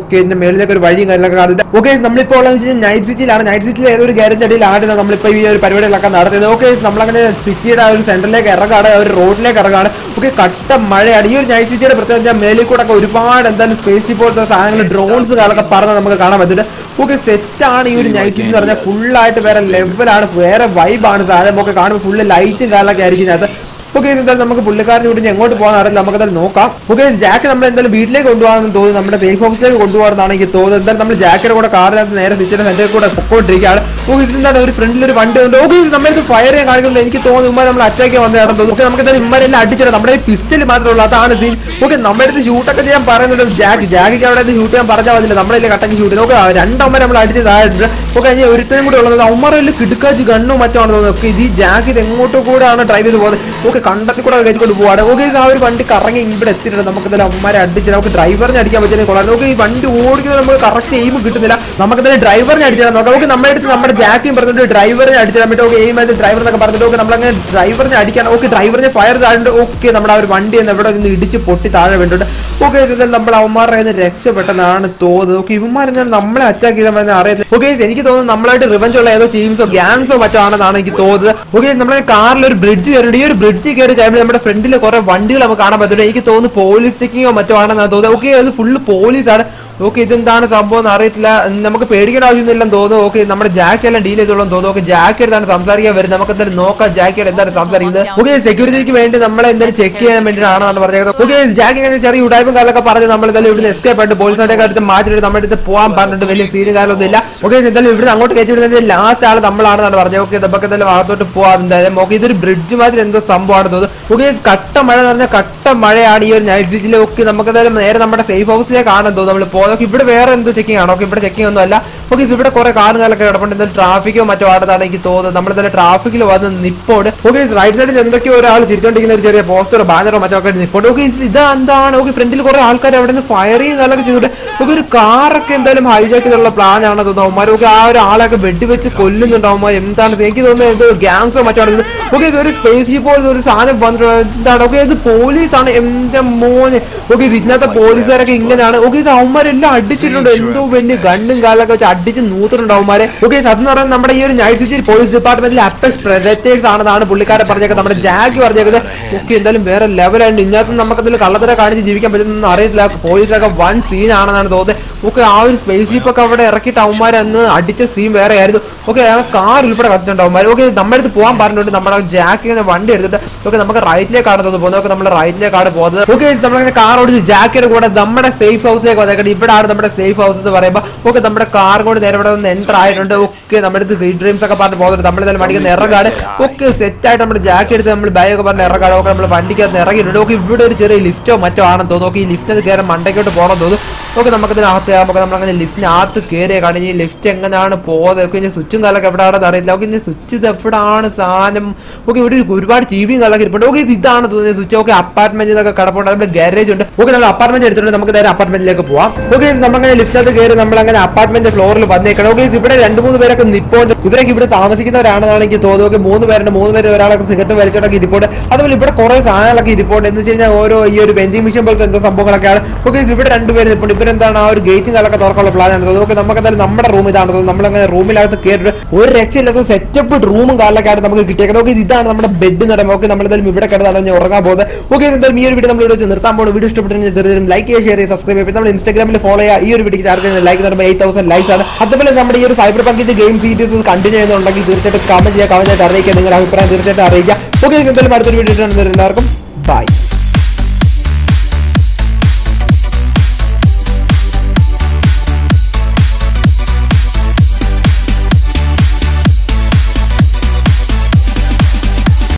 ഓക്കെ ഇതിന്റെ മേളിലേക്ക് ഒരു വഴിയും കാര്യങ്ങളൊക്കെ കാണുന്നുണ്ട്. ഓക്കെ നമ്മളിപ്പോൾ നൈറ്റ് സിറ്റിയിലാണ്. നൈറ്റ് സിറ്റിയിൽ ഏതൊരു ഗ്യാരേജ് അടിയിലാണ് നമ്മളിപ്പോ ഈ ഒരു പരിപാടികളൊക്കെ നടത്തുന്നത്. ഓക്കെ നമ്മളങ്ങനെ സിറ്റിയുടെ ഒരു സെന്ററിലേക്ക് ഇറങ്ങാണ്, ഒരു റോഡിലേക്ക് ഇറങ്ങാണ്. ഓക്കെ കട്ട മഴയാണ്. ഈ ഒരു നൈറ്റ് സിറ്റിയുടെ പ്രത്യേകത മേലിൽ കൂടെ ഒക്കെ ഒരുപാട് എന്തായാലും സ്പേസ് പോലത്തെ സാധനങ്ങൾ ഡ്രോൺസ് കാലൊക്കെ പറഞ്ഞ് നമുക്ക് കാണാൻ പറ്റുന്നുണ്ട്. ഓക്കെ സെറ്റാണ് ഈ ഒരു നൈറ്റ് സിറ്റി എന്ന് പറഞ്ഞാൽ ഫുള്ളായിട്ട് വേറെ ലെവലാണ്, വേറെ വൈബാണ് സാധനം. ഒക്കെ കാണുമ്പോൾ ഫുള്ള് ലൈറ്റും കാലൊക്കെ ആയിരിക്കും അത്. ഓക്കെ എന്തായാലും നമുക്ക് പുള്ളിക്കാരനെ വിട്ട് എങ്ങോട്ട് പോകാൻ അറിയില്ല, നമുക്ക് എന്തായാലും നോക്കാം. ഓക്കെ ജാക്ക് നമ്മൾ എന്തായാലും വീട്ടിലേക്ക് കൊണ്ടുപോകാമെന്ന് തോന്നുന്നു, നമ്മുടെ സേഫ് ഹൗസിലേക്ക് കൊണ്ടുപോകാമെന്നാണ് എനിക്ക് തോന്നുന്നത്. എന്തായാലും നമ്മൾ ജാക്കിയുടെ കൂടെ കാറിനകത്ത് നേരെ സിറ്റിയുടെ സെന്ററിൽ കൂടെ പൊക്കോണ്ടിരിക്കുകയാണ്. ഓക്കെ എന്താണ് ഒരു ഫ്രണ്ടിൽ ഒരു വണ്ടി ഉണ്ട്. ഓക്കെ നമ്മളിത് ഫയർ ചെയ്യാൻ കാണിക്കുന്നുണ്ട്. എനിക്ക് തോന്നുന്നു ഇമ്മ നമ്മൾ അറ്റാക്ക് വന്നതാണെന്ന് തോന്നുന്നു. ഓക്കെ നമുക്ക് എന്തായാലും ഇമ്മരെല്ലാം അടിച്ചിട്ട് നമ്മുടെ പിസ്റ്റൽ മാത്രമേ ഉള്ളൂ, അതാണ് സീൻ. ഓക്കെ നമ്മുടെ അടുത്ത് ഷൂട്ടൊക്കെ ചെയ്യാൻ പറയുന്നുണ്ട് ജാക്ക്. ജാക്കിക്ക് അവിടെ ഷൂട്ട് ചെയ്യാൻ പറഞ്ഞാൽ മതില്ല, നമ്മുടെ കട്ടക്ക് ഷൂട്ട് ചെയ്ത്. ഓക്കെ രണ്ടമ്മ നമ്മൾ അടിച്ച് താഴെ. ഓക്കെ ഇനി ഒരുത്തനും കൂടെ ഉള്ളത് അവന്മാരെല്ലാം കിടക്കാച്ച് ഗണ്ണും മറ്റാണ് തോന്നുന്നത്. ഓക്കെ ഇത് ജാക്ക് ഇത് എങ്ങോട്ടോ കൂടെയാണ് ഡ്രൈവ് ചെയ്ത് പോകുന്നത്. ഓക്കെ കണ്ടത്തിൽ കൂടെ കൊണ്ട് പോവാണ്. ഓക്കെ ആ ഒരു വണ്ടി കറങ്ങി ഇവിടെ എത്തിയിട്ടുണ്ട്. നമുക്ക് എന്തായാലും അമ്മമാരെ അടിച്ചിട്ട് നമുക്ക് ഡ്രൈവറിനെ അടിക്കാൻ പറ്റുന്ന കൊള്ളാം. ഓക്കെ ഈ വണ്ടി ഓടിക്കുന്നത് നമുക്ക് കറക്റ്റ് എയിം കിട്ടുന്നില്ല, നമുക്ക് എന്തായാലും ഡ്രൈവറിനെ അടിച്ചിടാൻ നോക്കാം. ഓക്കെ നമ്മുടെ അടുത്ത് നമ്മുടെ ജാക്കിയും പറഞ്ഞിട്ട് ഡ്രൈവറിനെ അടിച്ചിടാൻ പറ്റും. ഓക്കെ എയിം ആയിട്ട് ഡ്രൈവർ എന്നൊക്കെ പറഞ്ഞിട്ട് ഓക്കെ നമ്മളങ്ങനെ ഡ്രൈവറിനെ അടിക്കാൻ. ഓക്കെ ഡ്രൈവറിനെ ഫയർ താഴുണ്ട്. ഓക്കെ നമ്മുടെ ആ ഒരു വണ്ടി എന്ന് എവിടെ നിന്ന് ഇടിച്ച് പൊട്ടി താഴെ വേണ്ടിട്ടുണ്ട്. ഓക്കെ എന്തായാലും നമ്മൾ അവന്മാരുടെ കയ്യിൽ നിന്ന് രക്ഷപ്പെട്ടെന്നാണ് തോന്നുന്നത്. ഓക്കെ ഇവന്മാരെന്താണ് നമ്മളെ അറ്റാക്ക് ചെയ്താൽ അറിയത്തില്ല. ഓക്കെ എനിക്ക് തോന്നുന്നു നമ്മളായിട്ട് റിവഞ്ച് ഉള്ള ഏതോ ടീംസോ ഗ്യാങ്സോ മറ്റോ ആണെന്നാണ് എനിക്ക് തോന്നുന്നത്. ഓക്കെ നമ്മളെ കാറിൽ ഒരു ബ്രിഡ്ജ് കയറിയിട്ട് ഈ ഒരു ബ്രിഡ്ജ് കയറി ടൈമിൽ നമ്മുടെ ഫ്രണ്ടിൽ കുറെ വണ്ടികൾ നമുക്ക് കാണാൻ പറ്റും. എനിക്ക് തോന്നുന്നു പോലീസ് ചെക്കിങ്ങോ മറ്റോ ആണെന്നാണ് തോന്നുന്നത്. ഓക്കെ അത് ഫുള്ള് പോലീസാണ്. ഓക്കെ ഇതെന്താണ് സംഭവം എന്ന് അറിയത്തില്ല, നമുക്ക് പേടിക്കേണ്ട ആവശ്യമൊന്നുമില്ലെന്ന് തോന്നുന്നു. ഓക്കെ നമ്മുടെ ജാക്കി എല്ലാം ഡീൽ ചെയ്തോളാം തോന്നുന്നു. ഓക്കെ ജാക്കി എടുത്താണ് സംസാരിക്കാൻ വരുന്നത്, നമുക്ക് എന്തായാലും നോക്കാം ജാക്കിയുടെ എന്താണ് സംസാരിക്കുന്നത്. ഓക്കെ സെക്യൂരിറ്റിക്ക് വേണ്ടി നമ്മളെ എന്തായാലും ചെക്ക് ചെയ്യാൻ വേണ്ടിയിട്ടാണെന്നാണ് പറഞ്ഞത്. ഓക്കെ ജാക്കി ചെറിയ ഉടായ്പും കാലൊക്കെ പറഞ്ഞ് നമ്മൾ എന്തായാലും ഇവിടെ എസ്കേപ്പ് ആയിട്ട് പോലീസുകാരുടെ അടുത്ത് മാറ്റിയിട്ട് നമ്മുടെ അടുത്ത് പോകാൻ പറഞ്ഞിട്ട് വലിയ സീനും കാര്യമൊന്നും ഇല്ല. ഓക്കെ എന്തായാലും ഇവിടെ അങ്ങോട്ട് കയറ്റി വിടുന്നത് ലാസ്റ്റ് ആൾ നമ്മളാണെന്നാണ് പറഞ്ഞത്. ഓക്കെ നമുക്ക് എന്തായാലും ഭാഗത്തോട്ട് പോകാം എന്തായാലും. ഓക്കെ ഇതൊരു ബ്രിഡ്ജ് മാതിരി എന്തോ സംഭവമാണ് തോന്നുന്നു. ഓക്കെ കട്ട മഴ എന്ന് പറഞ്ഞാൽ കട്ട മഴയാണ് ഈ ഒരു നൈറ്റ് സിറ്റിയിൽ. ഓക്കെ നമുക്ക് എന്തായാലും നേരെ നമ്മുടെ സേഫ് ഹൗസിലേക്കാണെന്ന് തോന്നുന്നു നമ്മൾ പോകുന്നത്. ഇവിടെ വേറെ എന്തോ ചെക്കിംഗ് ആണോ? ഓക്കെ ഇവിടെ ചെക്കിംഗ് ഒന്നും അല്ല. ഓക്കെ ഇവിടെ കുറെ കാറുകളൊക്കെ കിടപ്പുണ്ട്, എന്തായാലും ട്രാഫിക്കോ മറ്റോ ആണെന്നാണ് എനിക്ക് തോന്നുന്നത്. നമ്മൾ എന്തായാലും ട്രാഫിക്കിൽ വന്ന് നിപ്പോട്. ഓക്കെ റൈറ്റ് സൈഡിൽ എന്തൊക്കെയോ ഒരാൾ ചിരിച്ചോണ്ടിരിക്കുന്ന ഒരു ചെറിയ പോസ്റ്ററോ ബാനറോ മറ്റോ ഒക്കെ നിപ്പോണ്ട്. ഓക്കെ ഇതാ എന്താണ്? ഓക്കെ ഫ്രണ്ടിൽ കുറെ ആൾക്കാർ അവിടെ നിന്ന് ഫയറിങ് കാലൊക്കെ ചെയ്തിട്ട് ഓക്കെ ഒരു കാറൊക്കെ എന്തായാലും ഹൈജാക്ക് ചെയ്തുള്ള പ്ലാൻ ആണെന്ന് തോന്നുന്നു. അവന്മാർ ഓക്കെ ആ ഒരു ആളൊക്കെ വെടിവെച്ച് കൊല്ലുന്നുണ്ട് അവന്മാർ. എന്താണ് എനിക്ക് തോന്നുന്നത് എന്തോ ഗ്യാങ്സോ മറ്റോ ആണ്. ഓക്കെ ഒരു സ്പേസ് പോലെ ഒരു സാധനം വന്നിട്ടുണ്ട്. എന്താണ്? ഓക്കെ ഇത് പോലീസാണ് എന്റെ മോന്. ഓക്കെ ഇതിനകത്തെ പോലീസുകാരൊക്കെ ഇങ്ങനെയാണ്. ഓക്കെ ഇത് അവന്മാരെല്ലാം അടിച്ചിട്ടുണ്ട്, എന്തോ വലിയ ഗണ്ണും കാലൊക്കെ വെച്ച് അടിച്ച് നൂത്തിട്ടുണ്ട് അവന്മാരെ. ഓക്കെ സത്യം പറഞ്ഞാൽ നമ്മുടെ ഈ ഒരു നൈറ്റ് സിറ്റി പോലീസ് ഡിപ്പാർട്ട്മെന്റിൽ അപ്പെക്സ് പ്രെഡേറ്റേഴ്സ് ആണെന്നാണ് പുള്ളിക്കാരെ പറഞ്ഞേക്കുന്നത്, നമ്മുടെ ജാക്കി പറഞ്ഞേക്കുന്നത്. ഓക്കെ എന്തായാലും വേറെ ലെവലായിട്ട് ഇതിനകത്ത് നമുക്ക് എന്തെങ്കിലും കള്ളത്തര കാണിച്ച് ജീവിക്കാൻ പറ്റുന്ന അറിയത്തില്ല. പോലീസൊക്കെ വൺ സീൻ ആണെന്നാണ് തോന്നുന്നത്. ഓക്കെ ആ ഒരു സ്പേസ് ഷീപ്പൊക്കെ അവിടെ ഇറക്കിയിട്ട് അവന്മാരെ അന്ന് അടിച്ച സീൻ വേറെ ആയിരുന്നു. ഓക്കെ ആ കാർ ഉൾപ്പെടെ കത്തിട്ടുണ്ട് അവന്മാർ. ഓക്കെ നമ്മുടെ അടുത്ത് പോകാൻ പറഞ്ഞിട്ടുണ്ട്. നമ്മുടെ ജാക്കി ഇങ്ങനെ വണ്ടി എടുത്തിട്ട് ഓക്കെ നമുക്ക് റൈറ്റിലേക്കാണ് തോന്നുന്നു പോകുന്നത്. ഓക്കെ നമ്മുടെ റൈറ്റിലേക്കാണ് പോകുന്നത്. ഓക്കെ നമ്മളങ്ങനെ കാർ ഓടിച്ച് ജാക്കിയുടെ കൂടെ നമ്മുടെ സേഫ് ഹൗസിലേക്ക് വന്നേക്കുന്നത്. ഇവിടെ ആണ് നമ്മുടെ സേഫ് ഹൗസ് എന്ന് പറയുമ്പോൾ. ഓക്കെ നമ്മുടെ കാർ കൊണ്ട് നേരെ ഇവിടെ ഒന്ന് എൻ്റർ ആയിട്ടുണ്ട്. ഓക്കെ നമ്മുടെ അടുത്ത് സീ ഡ്രീംസ് ഒക്കെ പറഞ്ഞ് പോകുന്നുണ്ട്. നമ്മൾ എന്തായാലും വണ്ടിക്ക് ഇറങ്ങാണ്. ഓക്കെ സെറ്റ് ആയിട്ട് നമ്മുടെ ജാക്കി എടുത്ത് നമ്മൾ ബാഗ് ഒക്കെ പറഞ്ഞ് ഇറങ്ങാണ്. ഓക്കെ നമ്മൾ വണ്ടിക്ക് ഇറങ്ങിയിട്ടുണ്ട്. ഓക്കെ ഇവിടെ ഒരു ചെറിയ ലിഫ്റ്റോ മറ്റോ ആണെന്ന് തോന്നുന്നു. ഓക്കെ ഈ ലിഫ്റ്റിന് കയറി മണ്ടയ്ക്കോട്ട് പോകണം തോന്നുന്നു. ഓക്കെ നമുക്ക് ഇതിനകത്ത് നമുക്ക് നമ്മളങ്ങനെ ലിഫ്റ്റിനകത്ത് കയറിയാണ്. ഈ ലിഫ്റ്റ് എങ്ങനെയാണ് പോകുന്നത്? ഓക്കെ ഇനി സ്വിച്ചും കാലൊക്കെ എവിടെയാണെന്ന് അറിയില്ല. ഓക്കെ ഇനി സ്വിച്ച് ഇത് എവിടെയാണ് സാധനം? ഓക്കെ ഇവിടെ ഒരുപാട് ടി വിയും കാലൊക്കെ ഇരിപ്പുണ്ട്. ഓക്കെ ഇതാണ് തോന്നുന്നത് സ്വിച്ച്. ഓക്കെ അപ്പാർട്ട്മെന്റ് ഇതൊക്കെ കിടപ്പുണ്ട്, നമ്മുടെ ഗാരേജ് ഉണ്ട്. ഓക്കെ നമ്മൾ അപ്പാർട്ട്മെന്റ് എടുത്തിട്ടുണ്ട്, നമുക്ക് നേരെ അപ്പാർട്ട്മെന്റിലേക്ക് പോവാം. ഓക്കെ നമ്മളങ്ങനെ ലിഫ്റ്റിനകത്ത് കയറി നമ്മളങ്ങനെ അപ്പാർട്ട്മെന്റ് ഫ്ലോറിൽ വന്നേക്കണം. ഓക്കെ ഇവിടെ രണ്ട് മൂന്ന് പേരൊക്കെ നിപ്പോണ്ട്. ഇവരൊക്കെ ഇവിടെ താമസിക്കുന്നവരാണെന്നാണ് എനിക്ക് തോന്നുന്നത്. ഓക്കെ മൂന്ന് പേരുണ്ട്, മൂന്ന് പേര് ഒരാളൊക്കെ സിഗരറ്റ് വലിച്ചോണ്ടൊക്കെ ഇരിപ്പുണ്ട്. അതുപോലെ ഇവിടെ കുറെ സാധനങ്ങളൊക്കെ ഇരിപ്പുണ്ട്. എന്ന് വെച്ച് കഴിഞ്ഞാൽ ഓരോ ഈ ഒരു വെൻഡിങ് മെഷീൻ പോലത്തെ എന്തോ സംഭവങ്ങളൊക്കെയാണ്. ഓക്കെ ഇവിടെ രണ്ടുപേര് നിൽപ്പുണ്ട്. ഇവരെന്താണ് ആ ഒരു ഗേറ്റും കാലൊക്കെ തുറക്കാനുള്ള പ്ലാൻ ആണ് തോന്നുന്നത്. ഓക്കെ നമുക്ക് എന്തായാലും നമ്മുടെ റൂം ഇതാണ് തോന്നുന്നത്. നമ്മളങ്ങനെ റൂമിനകത്ത് കയറിയിട്ട് ഒരു രക്ഷയില്ലാത്ത സെറ്റപ്പ് റൂമും കാലൊക്കെയാണ് നമുക്ക് കിട്ടിയേക്കുന്നത്. ഓക്കെ ഇതാണ് നമ്മുടെ ബെഡ് എന്ന് പറയുമ്പോൾ. ഓക്കെ നമ്മളെന്തായാലും ഇവിടെ കിടന്നാണ് ഞാൻ ഉറങ്ങാൻ പോകുന്നത്. ഓക്കെ എന്തായാലും ഈ ഒരു വീഡിയോ നമ്മൾ ഇവിടെ നിർത്താൻ പോകുന്നത്. വീഡിയോ ഇഷ്ടപ്പെട്ടെങ്കിൽ തീർച്ചയായും ലൈക്ക് ചെയ്യുക, ഷെയർ ചെയ്യുക, സബ്സ്ക്രൈബ് ചെയ്യുക. നമ്മൾ ഇൻസ്റ്റാഗ്രാമിൽ ഫോളോ ചെയ്യുക. ഈ ഒരു വീഡിയോക്ക് ചാർജ് ലൈക്ക് തരുമ്പോൾ എയ്റ്റ് തൗസൻഡ് ലൈക്സ് ആണ്. അതുപോലെ നമ്മുടെ ഈ ഒരു സൈബർ പങ്കിന്റെ ഗെയിം സീരീസ് കണ്ടിന്യൂ ചെയ്യുന്നുണ്ടെങ്കിൽ തീർച്ചയായിട്ടും കമന്റ് ചെയ്യുക, കമന്റ് ആയിട്ട് അറിയിക്കുക, നിങ്ങളുടെ അഭിപ്രായം തീർച്ചയായിട്ടും അറിയിക്കുക. ഓക്കെ എന്തായാലും അടുത്തൊരു വീഡിയോ എല്ലാവർക്കും ബൈ.